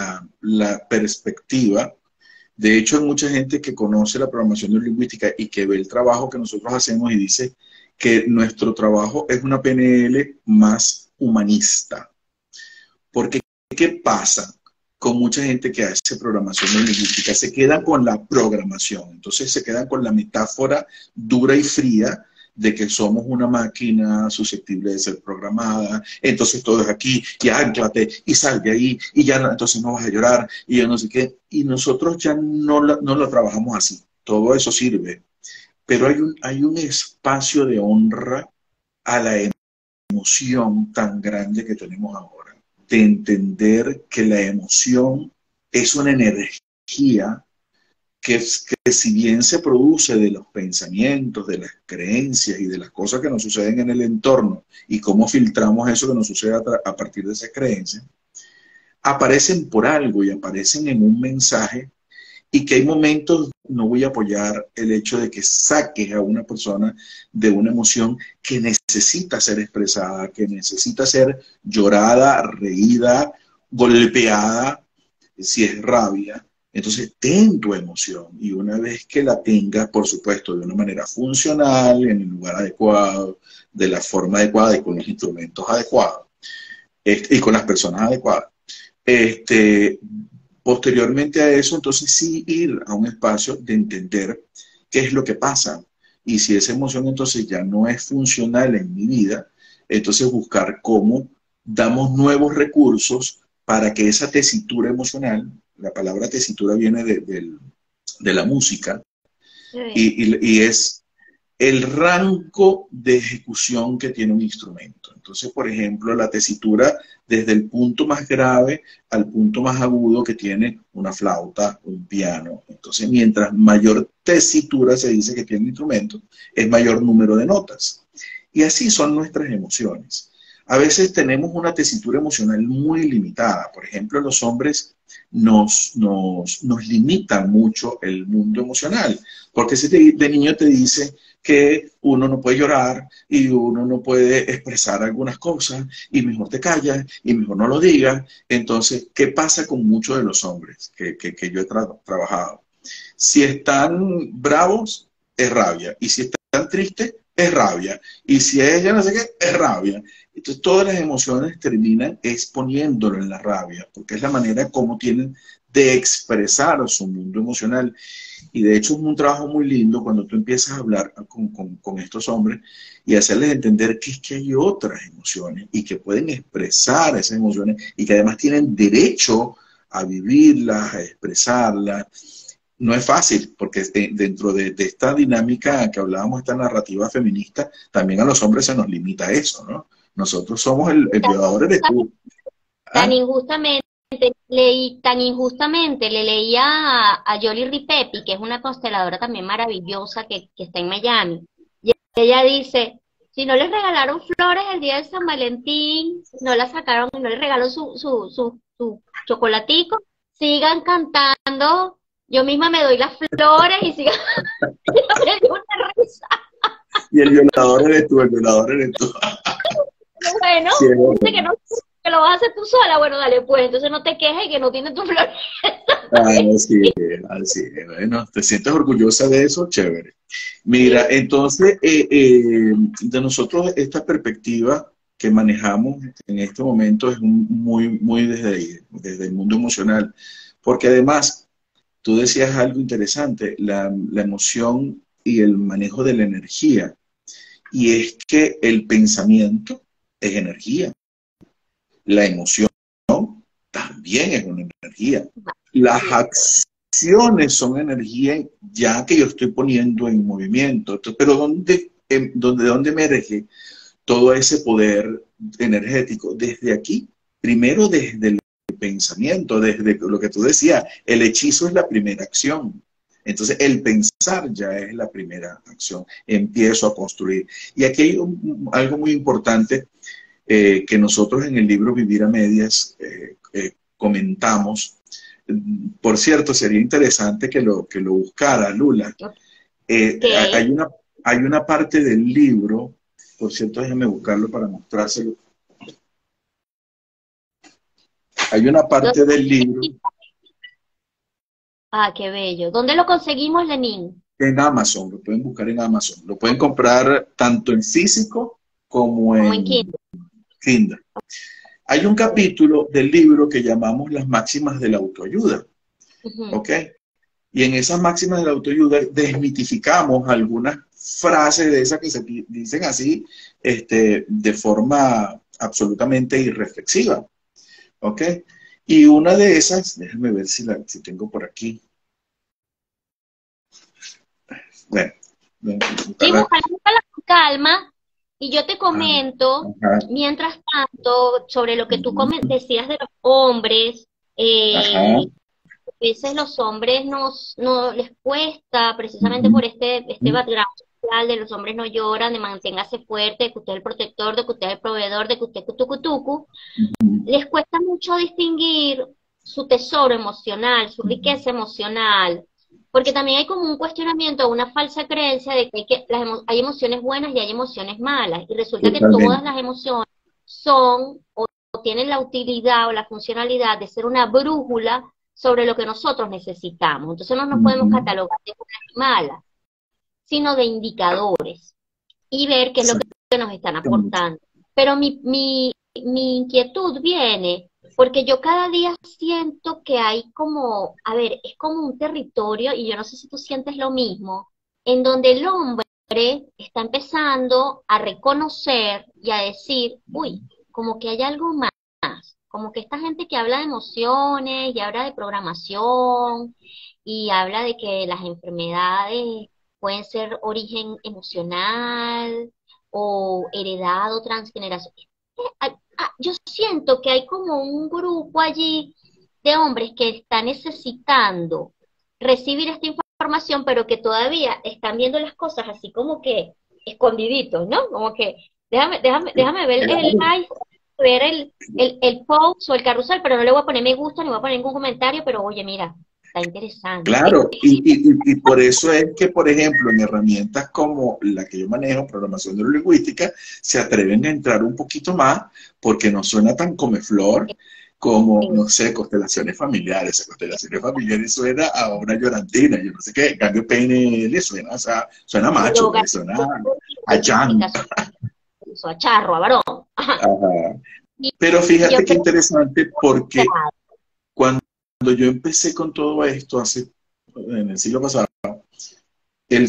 la perspectiva. De hecho, hay mucha gente que conoce la programación neurolingüística y que ve el trabajo que nosotros hacemos y dice que nuestro trabajo es una PNL más humanista. Porque, ¿qué pasa con mucha gente que hace programación neurolingüística? Se queda con la programación, entonces se quedan con la metáfora dura y fría de que somos una máquina susceptible de ser programada, entonces todo es aquí, y anclate, y sal de ahí, y ya no, entonces no vas a llorar, y yo no sé qué, y nosotros ya no lo trabajamos así, todo eso sirve, pero hay un espacio de honra a la emoción tan grande que tenemos ahora, de entender que la emoción es una energía que si bien se produce de los pensamientos, de las creencias y de las cosas que nos suceden en el entorno y cómo filtramos eso que nos sucede a partir de esas creencias, aparecen por algo y aparecen en un mensaje y que hay momentos, no voy a apoyar el hecho de que saques a una persona de una emoción que necesita ser expresada, que necesita ser llorada, reída, golpeada, si es rabia. Entonces, ten tu emoción y una vez que la tengas, por supuesto, de una manera funcional, en el lugar adecuado, de la forma adecuada y con los instrumentos adecuados, y con las personas adecuadas, este, posteriormente a eso, entonces sí ir a un espacio de entender qué es lo que pasa. Y si esa emoción entonces ya no es funcional en mi vida, entonces buscar cómo damos nuevos recursos para que esa tesitura emocional, la palabra tesitura viene de la música, Sí. y es el rango de ejecución que tiene un instrumento. Entonces, por ejemplo, la tesitura desde el punto más grave al punto más agudo que tiene una flauta, un piano. Entonces, mientras mayor tesitura se dice que tiene el instrumento, es mayor número de notas. Y así son nuestras emociones. A veces tenemos una tesitura emocional muy limitada. Por ejemplo, los hombres nos limitan mucho el mundo emocional. Porque si de niño te dice que uno no puede llorar y uno no puede expresar algunas cosas y mejor te callas y mejor no lo digas. Entonces, ¿qué pasa con muchos de los hombres que yo he trabajado? Si están bravos, es rabia. Y si están tristes, es rabia. Y si ella no sé qué, es rabia. Entonces, todas las emociones terminan exponiéndolo en la rabia, porque es la manera como tienen de expresar su mundo emocional. Y de hecho es un trabajo muy lindo cuando tú empiezas a hablar con estos hombres y hacerles entender que es que hay otras emociones y que pueden expresar esas emociones y que además tienen derecho a vivirlas, a expresarlas. No es fácil, porque dentro de esta dinámica que hablábamos, esta narrativa feminista, también a los hombres se nos limita eso, ¿no? Nosotros somos el violador eres tú. Tan ¿Ah? injustamente tan injustamente le leía a Yoli Ripepi, que es una consteladora también maravillosa que está en Miami. Y ella dice, si no les regalaron flores el día de San Valentín, no la sacaron, no les regaló su chocolatico, sigan cantando, yo misma me doy las flores y sigan, yo me dio una risa. Y el violador eres tú, el violador eres tú. Bueno, Sí, es dice que verdad. no, que lo vas a hacer tú sola, bueno, dale, pues, entonces no te quejes que no tienes tu flor. Así es, así es. Bueno, ¿te sientes orgullosa de eso? Chévere. Mira, entonces, de nosotros esta perspectiva que manejamos en este momento es muy desde ahí, desde el mundo emocional, porque además, tú decías algo interesante, la emoción y el manejo de la energía, y es que el pensamiento es energía, la emoción también es una energía. Las acciones son energía ya que yo estoy poniendo en movimiento. Entonces, pero ¿dónde emerge todo ese poder energético? Desde aquí, primero desde el pensamiento, desde lo que tú decías, el hechizo es la primera acción. Entonces, el pensar ya es la primera acción. Empiezo a construir. Y aquí hay algo muy importante que nosotros en el libro Vivir a Medias comentamos. Por cierto, sería interesante que lo buscara, Lula. Eh, Ok, hay una, hay una parte del libro, por cierto, déjame buscarlo para mostrárselo. Hay una parte del libro ah, qué bello. ¿Dónde lo conseguimos, Lenín? en Amazon, lo pueden buscar en Amazon. Lo pueden comprar tanto en físico como Como en en Kindle. Kindle. Hay un capítulo del libro que llamamos Las máximas de la autoayuda, Ujú. ¿ok? Y en esas máximas de la autoayuda desmitificamos algunas frases de esas que se dicen así, de forma absolutamente irreflexiva, ¿ok? Y una de esas, déjame ver si tengo por aquí. Bueno, voy a Sí, buscarla. búscala con calma y yo te Ah, comento, ajá, mientras tanto, sobre lo que tú ujú, decías de los hombres. ajá, A veces los hombres no les cuesta, precisamente ujú, por este background social de los hombres no lloran, de manténgase fuerte, de que usted es el protector, de que usted es el proveedor, de que usted es cutucutucu, ujú, les cuesta mucho distinguir su tesoro emocional, su ujú. riqueza emocional, porque también hay como un cuestionamiento, una falsa creencia de que hay emociones buenas y hay emociones malas, y resulta que todas Totalmente. las emociones son o tienen la utilidad o la funcionalidad de ser una brújula sobre lo que nosotros necesitamos. Entonces no nos podemos Ujú, catalogar de buenas y malas, sino de indicadores y ver qué es lo que nos están exactamente. aportando. Pero mi inquietud viene porque yo cada día siento que hay como, a ver, es como un territorio, y yo no sé si tú sientes lo mismo, en donde el hombre está empezando a reconocer y a decir, uy, como que hay algo más, como que esta gente que habla de emociones y habla de programación y habla de que las enfermedades pueden ser origen emocional o heredado transgeneracional. Yo siento que hay como un grupo allí de hombres que están necesitando recibir esta información, pero que todavía están viendo las cosas así como que escondiditos, ¿no? Como que déjame ver el Claro. live, ver el post o el carrusel, pero no le voy a poner me gusta ni voy a poner ningún comentario, pero oye, mira, está interesante. Claro, y por eso es que, por ejemplo, en herramientas como la que yo manejo, programación neurolingüística, se atreven a entrar un poquito más porque no suena tan comeflor como, no sé, constelaciones familiares. Constelaciones familiares suena a una llorantina, yo no sé qué, en cambio PNL suena, o sea, suena macho, Yoga, pues, suena a Jan. a charro, a varón. Ajá. Ajá. Y, Pero y yo fíjate qué creo interesante que porque cuando yo empecé con todo esto en el siglo pasado, el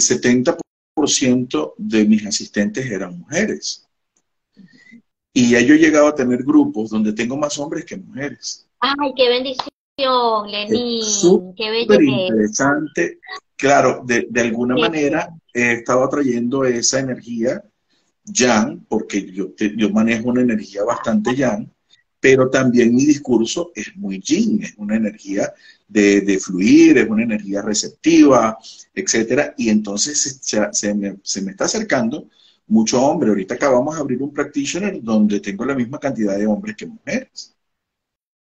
70% de mis asistentes eran mujeres. Y ya yo he llegado a tener grupos donde tengo más hombres que mujeres. ay, qué bendición, Es Lenín, qué súper belleza. interesante. Claro, de alguna manera he estado atrayendo esa energía yang, porque yo manejo una energía bastante yang, pero también mi discurso es muy yin, es una energía de fluir, es una energía receptiva, etcétera. Y entonces se me está acercando mucho hombre. Ahorita acabamos de abrir un practitioner donde tengo la misma cantidad de hombres que mujeres.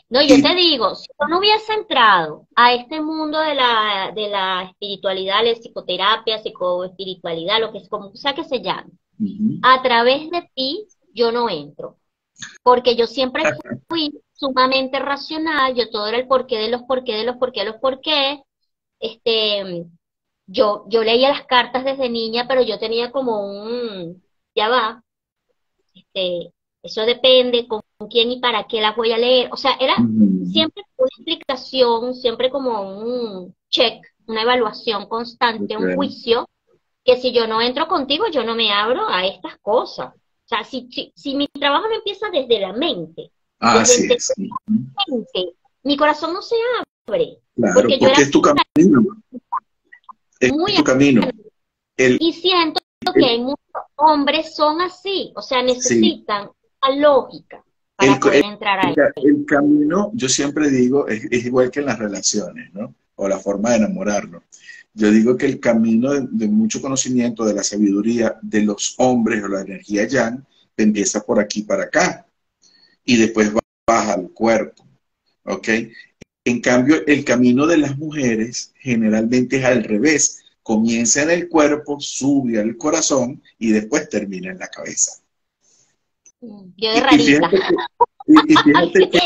No, yo Y, te digo, si yo no hubiese entrado a este mundo de la espiritualidad, la psicoterapia, psicoespiritualidad, lo que es como sea que se llame, ujú, a través de ti, yo no entro. Porque yo siempre fui sumamente racional, yo todo era el porqué de los porqué de los porqué de los porqué. Este, yo leía las cartas desde niña, pero yo tenía como ya va, este, eso depende con quién y para qué las voy a leer. O sea, era ujú, siempre una explicación, siempre como un check, una evaluación constante, un ok. juicio, que si yo no entro contigo, yo no me abro a estas cosas. O sea, si mi trabajo no empieza desde la mente, desde Así entender es. Ujú. la mente, mi corazón no se abre, Claro, porque yo porque era es tu camino, es muy tu camino. El, y siento que el, hay muchos hombres son así, o sea, sí, necesitan la lógica el, para poder entrar ahí. el camino, yo siempre digo, es igual que en las relaciones, ¿no? O la forma de enamorarnos. Yo digo que el camino de mucho conocimiento, de la sabiduría de los hombres o la energía yang, empieza por aquí para acá y después baja al cuerpo, ¿ok? En cambio, el camino de las mujeres generalmente es al revés. Comienza en el cuerpo, sube al corazón y después termina en la cabeza. Yo de Y rarita. fíjate que, y fíjate que,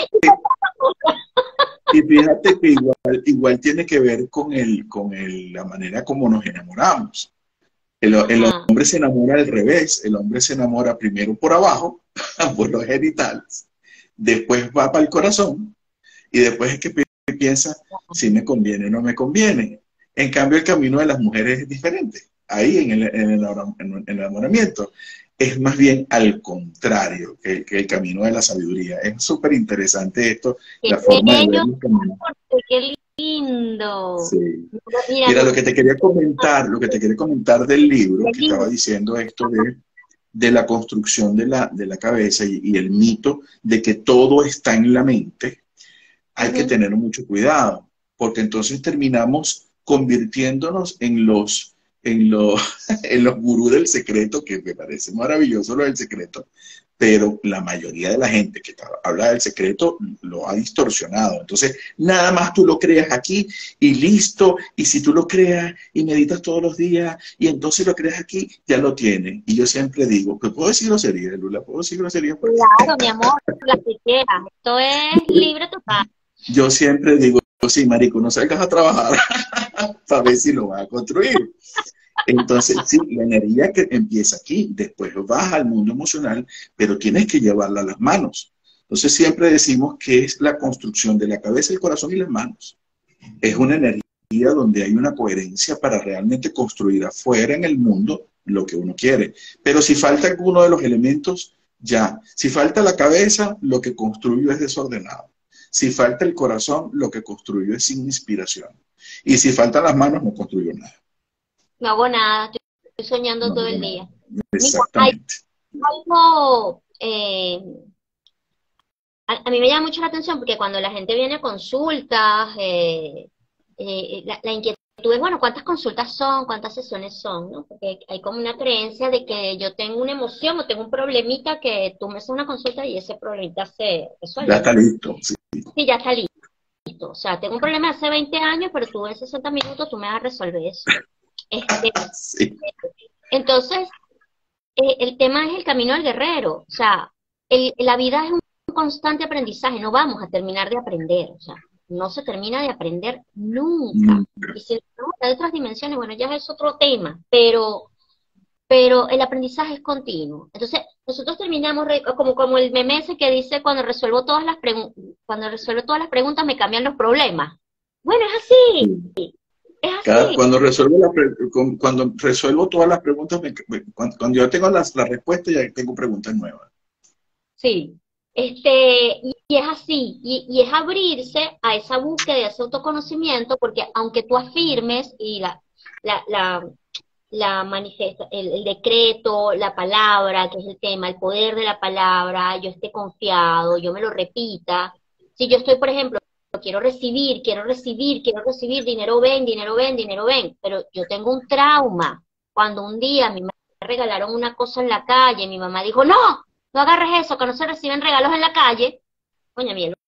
y fíjate que igual tiene que ver la manera como nos enamoramos. El Ajá. hombre se enamora al revés. El hombre se enamora primero por abajo, por los genitales, después va para el corazón y después es que piensa si me conviene o no me conviene. En cambio, el camino de las mujeres es diferente. Ahí en el enamoramiento es más bien al contrario que el camino de la sabiduría. Es súper interesante esto, Qué la forma de ver bello, el camino. qué lindo. Sí. Mira, Mira, no, lo que te quería comentar del libro, qué que estaba lindo. diciendo esto de la construcción de la cabeza y el mito de que todo está en la mente, hay que Ujú. tener mucho cuidado, porque entonces terminamos convirtiéndonos en los gurús del secreto, que me parece maravilloso lo del secreto, pero la mayoría de la gente que habla del secreto lo ha distorsionado. Entonces, nada más tú lo creas aquí y listo, y si tú lo creas y meditas todos los días y entonces lo creas aquí, ya lo tienes. Y yo siempre digo, que puedo decir grosería, Lula, puedo decir grosería por aquí. Claro, mi amor, la que quieras. Esto es libre total. Yo siempre digo, sí, marico, no salgas a trabajar para ver si lo vas a construir. Entonces, sí, la energía que empieza aquí, después baja al mundo emocional, pero tienes que llevarla a las manos. Entonces, siempre decimos que es la construcción de la cabeza, el corazón y las manos. Es una energía donde hay una coherencia para realmente construir afuera en el mundo lo que uno quiere. Pero si falta alguno de los elementos, ya. Si falta la cabeza, lo que construyo es desordenado. Si falta el corazón, lo que construyo es sin inspiración. Y si faltan las manos, no construyo nada. No hago nada, estoy soñando No todo digo el nada. día. Mira, hay Exactamente. algo, a mí me llama mucho la atención porque cuando la gente viene a consultas, la inquietud es, bueno, ¿cuántas consultas son? ¿Cuántas sesiones son? ¿No? Porque hay como una creencia de que yo tengo una emoción o tengo un problemita que tú me haces una consulta y ese problemita se Ya resuelve, está ¿no? listo. Sí. Sí, ya está listo. O sea, tengo un problema hace 20 años, pero tú en 60 minutos tú me vas a resolver eso. Este, Sí. entonces, el tema es el camino del guerrero. O sea, la vida es un constante aprendizaje, no vamos a terminar de aprender. O sea, no se termina de aprender nunca. Nunca. Y si hablamos de otras dimensiones, bueno, ya es otro tema, pero el aprendizaje es continuo. Entonces, nosotros terminamos como el meme ese que dice, cuando resuelvo todas las preguntas me cambian los problemas. Bueno, es así, Sí. es así. Cuando resuelvo todas las preguntas, cuando yo tengo las respuestas, ya tengo preguntas nuevas. Sí, y es así, y es abrirse a esa búsqueda, a ese autoconocimiento, porque aunque tú afirmes y la, la, la manifiesta, el decreto, la palabra, que es el tema, el poder de la palabra, yo esté confiado, yo me lo repita, si yo estoy, por ejemplo, quiero recibir, dinero ven, dinero ven, dinero ven, pero yo tengo un trauma, cuando un día a mí me regalaron una cosa en la calle, mi mamá dijo, no, no agarres eso, que no se reciben regalos en la calle, coño,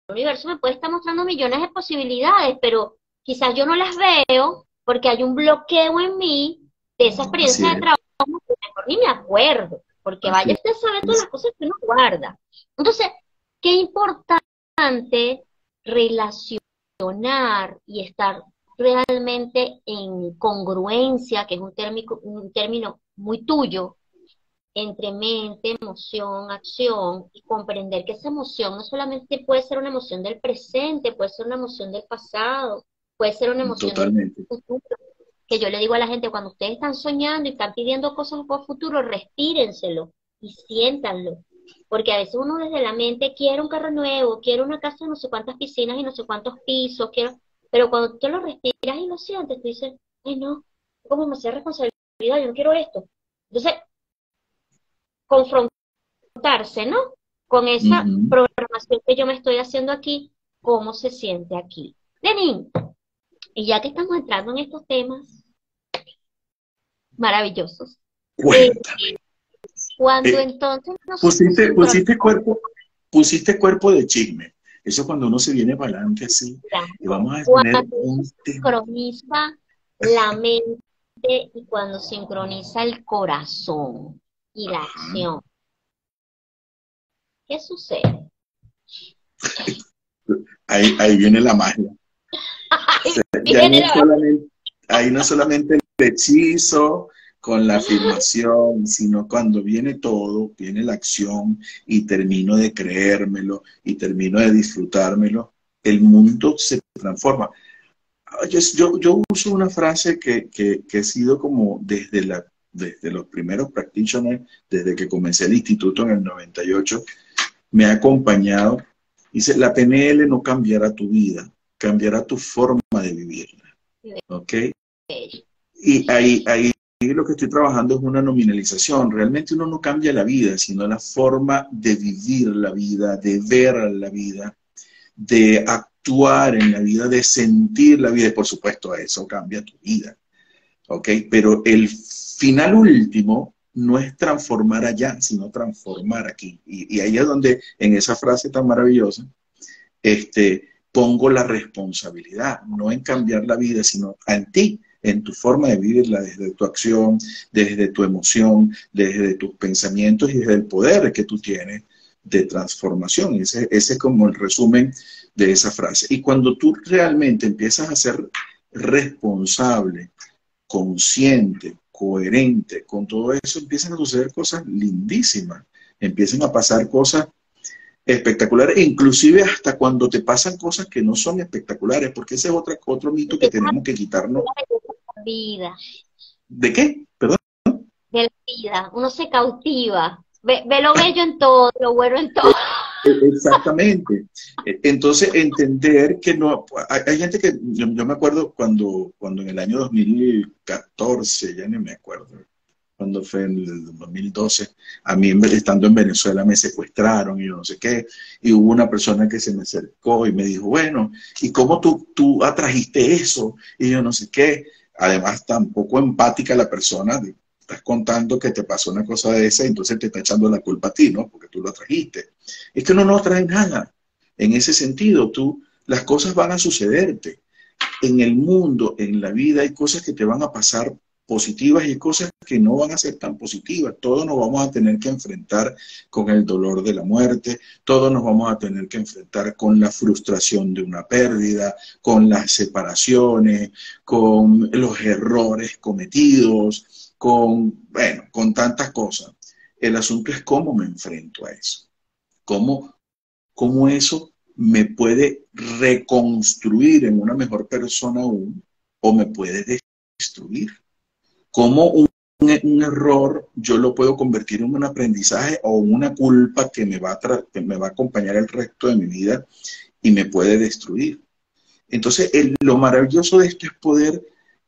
universo me puede estar mostrando millones de posibilidades, pero quizás yo no las veo porque hay un bloqueo en mí de esa Así experiencia de es, trabajo que mejor ni me acuerdo, porque así vaya usted a saber todas es. las cosas que uno guarda. Entonces, qué importante relacionar y estar realmente en congruencia, que es un término muy tuyo, entre mente, emoción, acción, y comprender que esa emoción no solamente puede ser una emoción del presente, puede ser una emoción del pasado, puede ser una emoción del Totalmente. futuro. Que yo le digo a la gente, cuando ustedes están soñando y están pidiendo cosas por futuro, respírenselo y siéntanlo. Porque a veces uno desde la mente quiere un carro nuevo, quiere una casa de no sé cuántas piscinas y no sé cuántos pisos, quiero, pero cuando tú lo respiras y lo sientes, tú dices, ay no, como me hace responsabilidad, yo no quiero esto. Entonces, confrontarse, ¿no? Con esa Ujú. programación que yo me estoy haciendo aquí, ¿cómo se siente aquí? Lenín, y ya que estamos entrando en estos temas maravillosos, eh, Cuéntame. cuando Eh, entonces nosotros pusiste, sincronizamos, pusiste cuerpo de chisme. Eso es cuando uno se viene para adelante así. Y vamos a cuando tener uno un tema. sincroniza la mente y cuando sincroniza el corazón y la Ajá. acción, ¿qué sucede? Ahí viene la magia. Ahí Ya no viene es solamente, ahí no es solamente el hechizo con la afirmación, sino cuando viene todo, viene la acción y termino de creérmelo y termino de disfrutármelo, el mundo se transforma. Yo uso una frase que ha sido como desde los primeros practitioners, desde que comencé el instituto en el 98, me ha acompañado. Dice, la PNL no cambiará tu vida, cambiará tu forma de vivirla. ¿Ok? Y ahí lo que estoy trabajando es una nominalización. Realmente uno no cambia la vida, sino la forma de vivir la vida, de ver la vida, de actuar en la vida, de sentir la vida. Y por supuesto, eso cambia tu vida. ¿Ok? Pero el final último no es transformar allá, sino transformar aquí. Y ahí es donde, en esa frase tan maravillosa, pongo la responsabilidad, no en cambiar la vida, sino en ti, en tu forma de vivirla, desde tu acción, desde tu emoción, desde tus pensamientos y desde el poder que tú tienes de transformación. Ese es como el resumen de esa frase. Y cuando tú realmente empiezas a ser responsable, consciente, coherente con todo eso, empiezan a suceder cosas lindísimas, empiezan a pasar cosas espectaculares, inclusive hasta cuando te pasan cosas que no son espectaculares, porque ese es otro mito que empiezas a tenemos que quitarnos. vivir la vida, ¿De qué? Perdón. de la vida, uno se cautiva, ve lo bello en todo, lo bueno en todo. Exactamente. Entonces, entender que no, hay gente que, yo me acuerdo cuando en el año 2014, ya ni me acuerdo, cuando fue en el 2012, a mí estando en Venezuela me secuestraron y yo no sé qué, y hubo una persona que se me acercó y me dijo, bueno, ¿y cómo tú atrajiste eso? Y yo no sé qué. Además, tampoco empática la persona, estás contando que te pasó una cosa de esa y entonces te está echando la culpa a ti, ¿no? Porque tú lo atrajiste. Es que uno no trae nada. En ese sentido, las cosas van a sucederte en el mundo, en la vida, hay cosas que te van a pasar positivas y hay cosas que no van a ser tan positivas. Todos nos vamos a tener que enfrentar con el dolor de la muerte, todos nos vamos a tener que enfrentar con la frustración de una pérdida, con las separaciones, con los errores cometidos, bueno, con tantas cosas. El asunto es cómo me enfrento a eso, cómo eso me puede reconstruir en una mejor persona aún o me puede destruir. Cómo un error yo lo puedo convertir en un aprendizaje o una culpa que me va a acompañar el resto de mi vida y me puede destruir. Entonces, lo maravilloso de esto es poder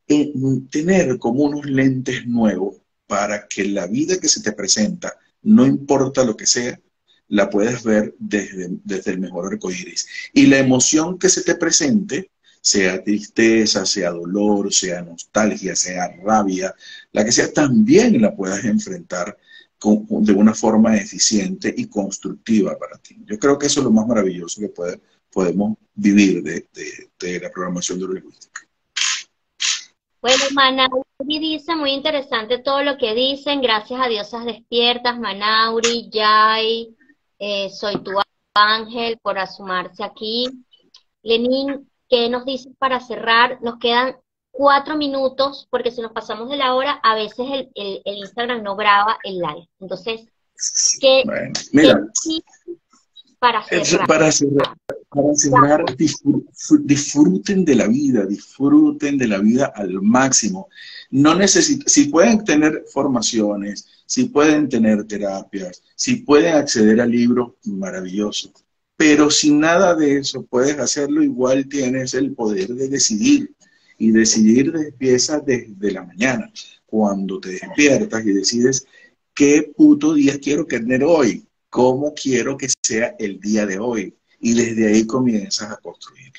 tener como unos lentes nuevos para que la vida que se te presenta, no importa lo que sea, la puedes ver desde el mejor arcoíris. Y la emoción que se te presente, sea tristeza, sea dolor, sea nostalgia, sea rabia, la que sea, también la puedas enfrentar de una forma eficiente y constructiva para ti. Yo creo que eso es lo más maravilloso que podemos vivir de la programación neurolingüística. Bueno, Manauri dice, muy interesante todo lo que dicen, gracias a diosas despiertas, Manauri, Jai, soy tu ángel por asomarse aquí. Lenín, ¿qué nos dices para cerrar? Nos quedan 4 minutos, porque si nos pasamos de la hora, a veces el Instagram no graba el live. Entonces, ¿qué, Bueno, qué mira, dices para cerrar? para cerrar, disfruten de la vida al máximo. No necesitan, si pueden tener formaciones, si pueden tener terapias, si pueden acceder a libros, maravilloso. Pero si nada de eso puedes hacerlo, igual tienes el poder de decidir. Y decidir empieza desde la mañana, cuando te despiertas y decides qué puto día quiero tener hoy, cómo quiero que sea el día de hoy. Y desde ahí comienzas a construir.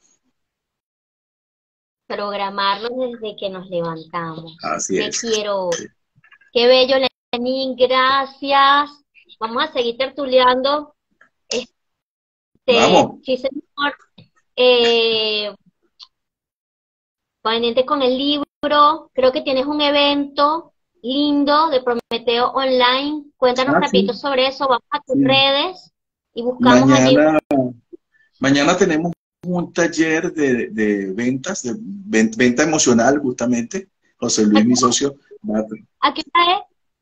Programarlo desde que nos levantamos. Así ¿Qué es. quiero hoy? Qué bello, Lenín, gracias. Vamos a seguir tertuleando. Vamos. Sí, señor. Eh, Pendiente con el libro. Creo que tienes un evento lindo de Prometeo Online. Cuéntanos Ah, rapidito sí, sobre eso. Vamos a tus sí. redes y buscamos allí. Mañana, mañana tenemos un taller de ventas, de venta emocional, justamente. José ¿A Luis, qué, mi socio, va a qué hora es?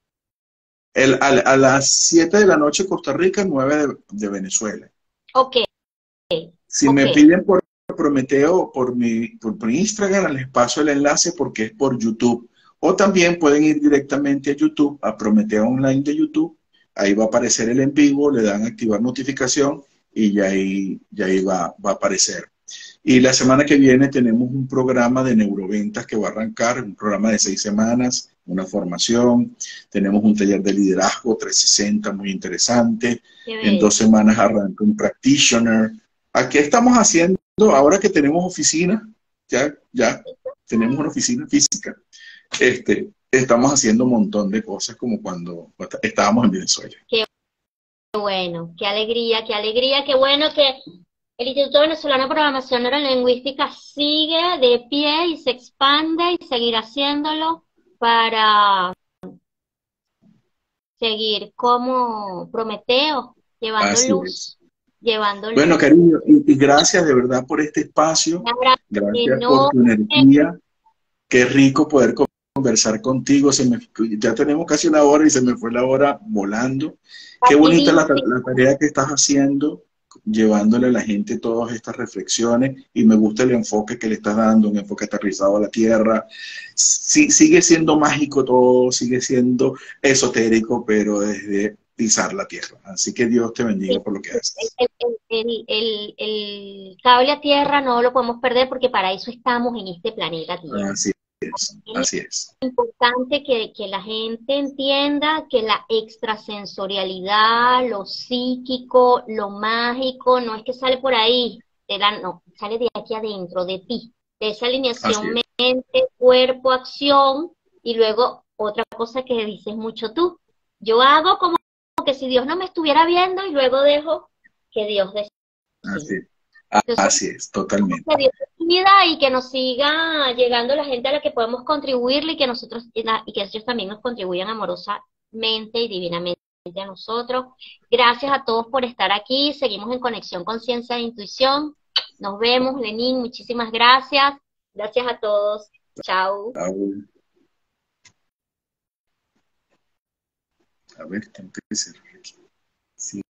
a las 7 de la noche Costa Rica, 9 de Venezuela. Ok, Si ok. me piden por Prometeo, por mi Instagram, les paso el enlace porque es por YouTube. O también pueden ir directamente a YouTube, a Prometeo Online de YouTube. Ahí va a aparecer el en vivo, le dan a activar notificación y ya ahí va a aparecer. Y la semana que viene tenemos un programa de neuroventas que va a arrancar, un programa de 6 semanas, una formación. Tenemos un taller de liderazgo 360 muy interesante. Qué En bello. 2 semanas arranca un practitioner. Aquí estamos haciendo, ahora que tenemos oficina, ya tenemos una oficina física, estamos haciendo un montón de cosas como cuando estábamos en Venezuela. Qué bueno, qué alegría, qué bueno que el Instituto Venezolano de Programación Neurolingüística sigue de pie y se expande y seguirá haciéndolo para seguir como Prometeo, llevando Así es. luz, llevando Bueno, luz. cariño, y gracias de verdad por este espacio, Un abrazo gracias por tu enorme. energía, qué rico poder conversar contigo, ya tenemos casi una hora y se me fue la hora volando. Qué bonita Rapidísimo. la tarea que estás haciendo, llevándole a la gente todas estas reflexiones y me gusta el enfoque que le estás dando, un enfoque aterrizado a la tierra. Sí, sigue siendo mágico todo, sigue siendo esotérico, pero desde pisar la tierra. Así que Dios te bendiga por lo que haces. El cable a tierra no lo podemos perder porque para eso estamos en este planeta Tierra. Así es, así es. Importante que la gente entienda que la extrasensorialidad, lo psíquico, lo mágico, no es que sale por ahí, no, sale de aquí adentro, de ti, de esa Así alineación es. mente, cuerpo, acción, y luego otra cosa que dices mucho tú. Yo hago como que si Dios no me estuviera viendo y luego dejo que Dios Así decida. es, Entonces, así es, totalmente. que Dios te vida y que nos siga llegando la gente a la que podemos contribuirle y que nosotros y que ellos también nos contribuyan amorosamente y divinamente a nosotros. Gracias a todos por estar aquí. Seguimos en Conexión Conciencia e Intuición. Nos vemos, Lenín. Muchísimas gracias. Gracias a todos. Chao. A ver, tengo que cerrar aquí. Sí.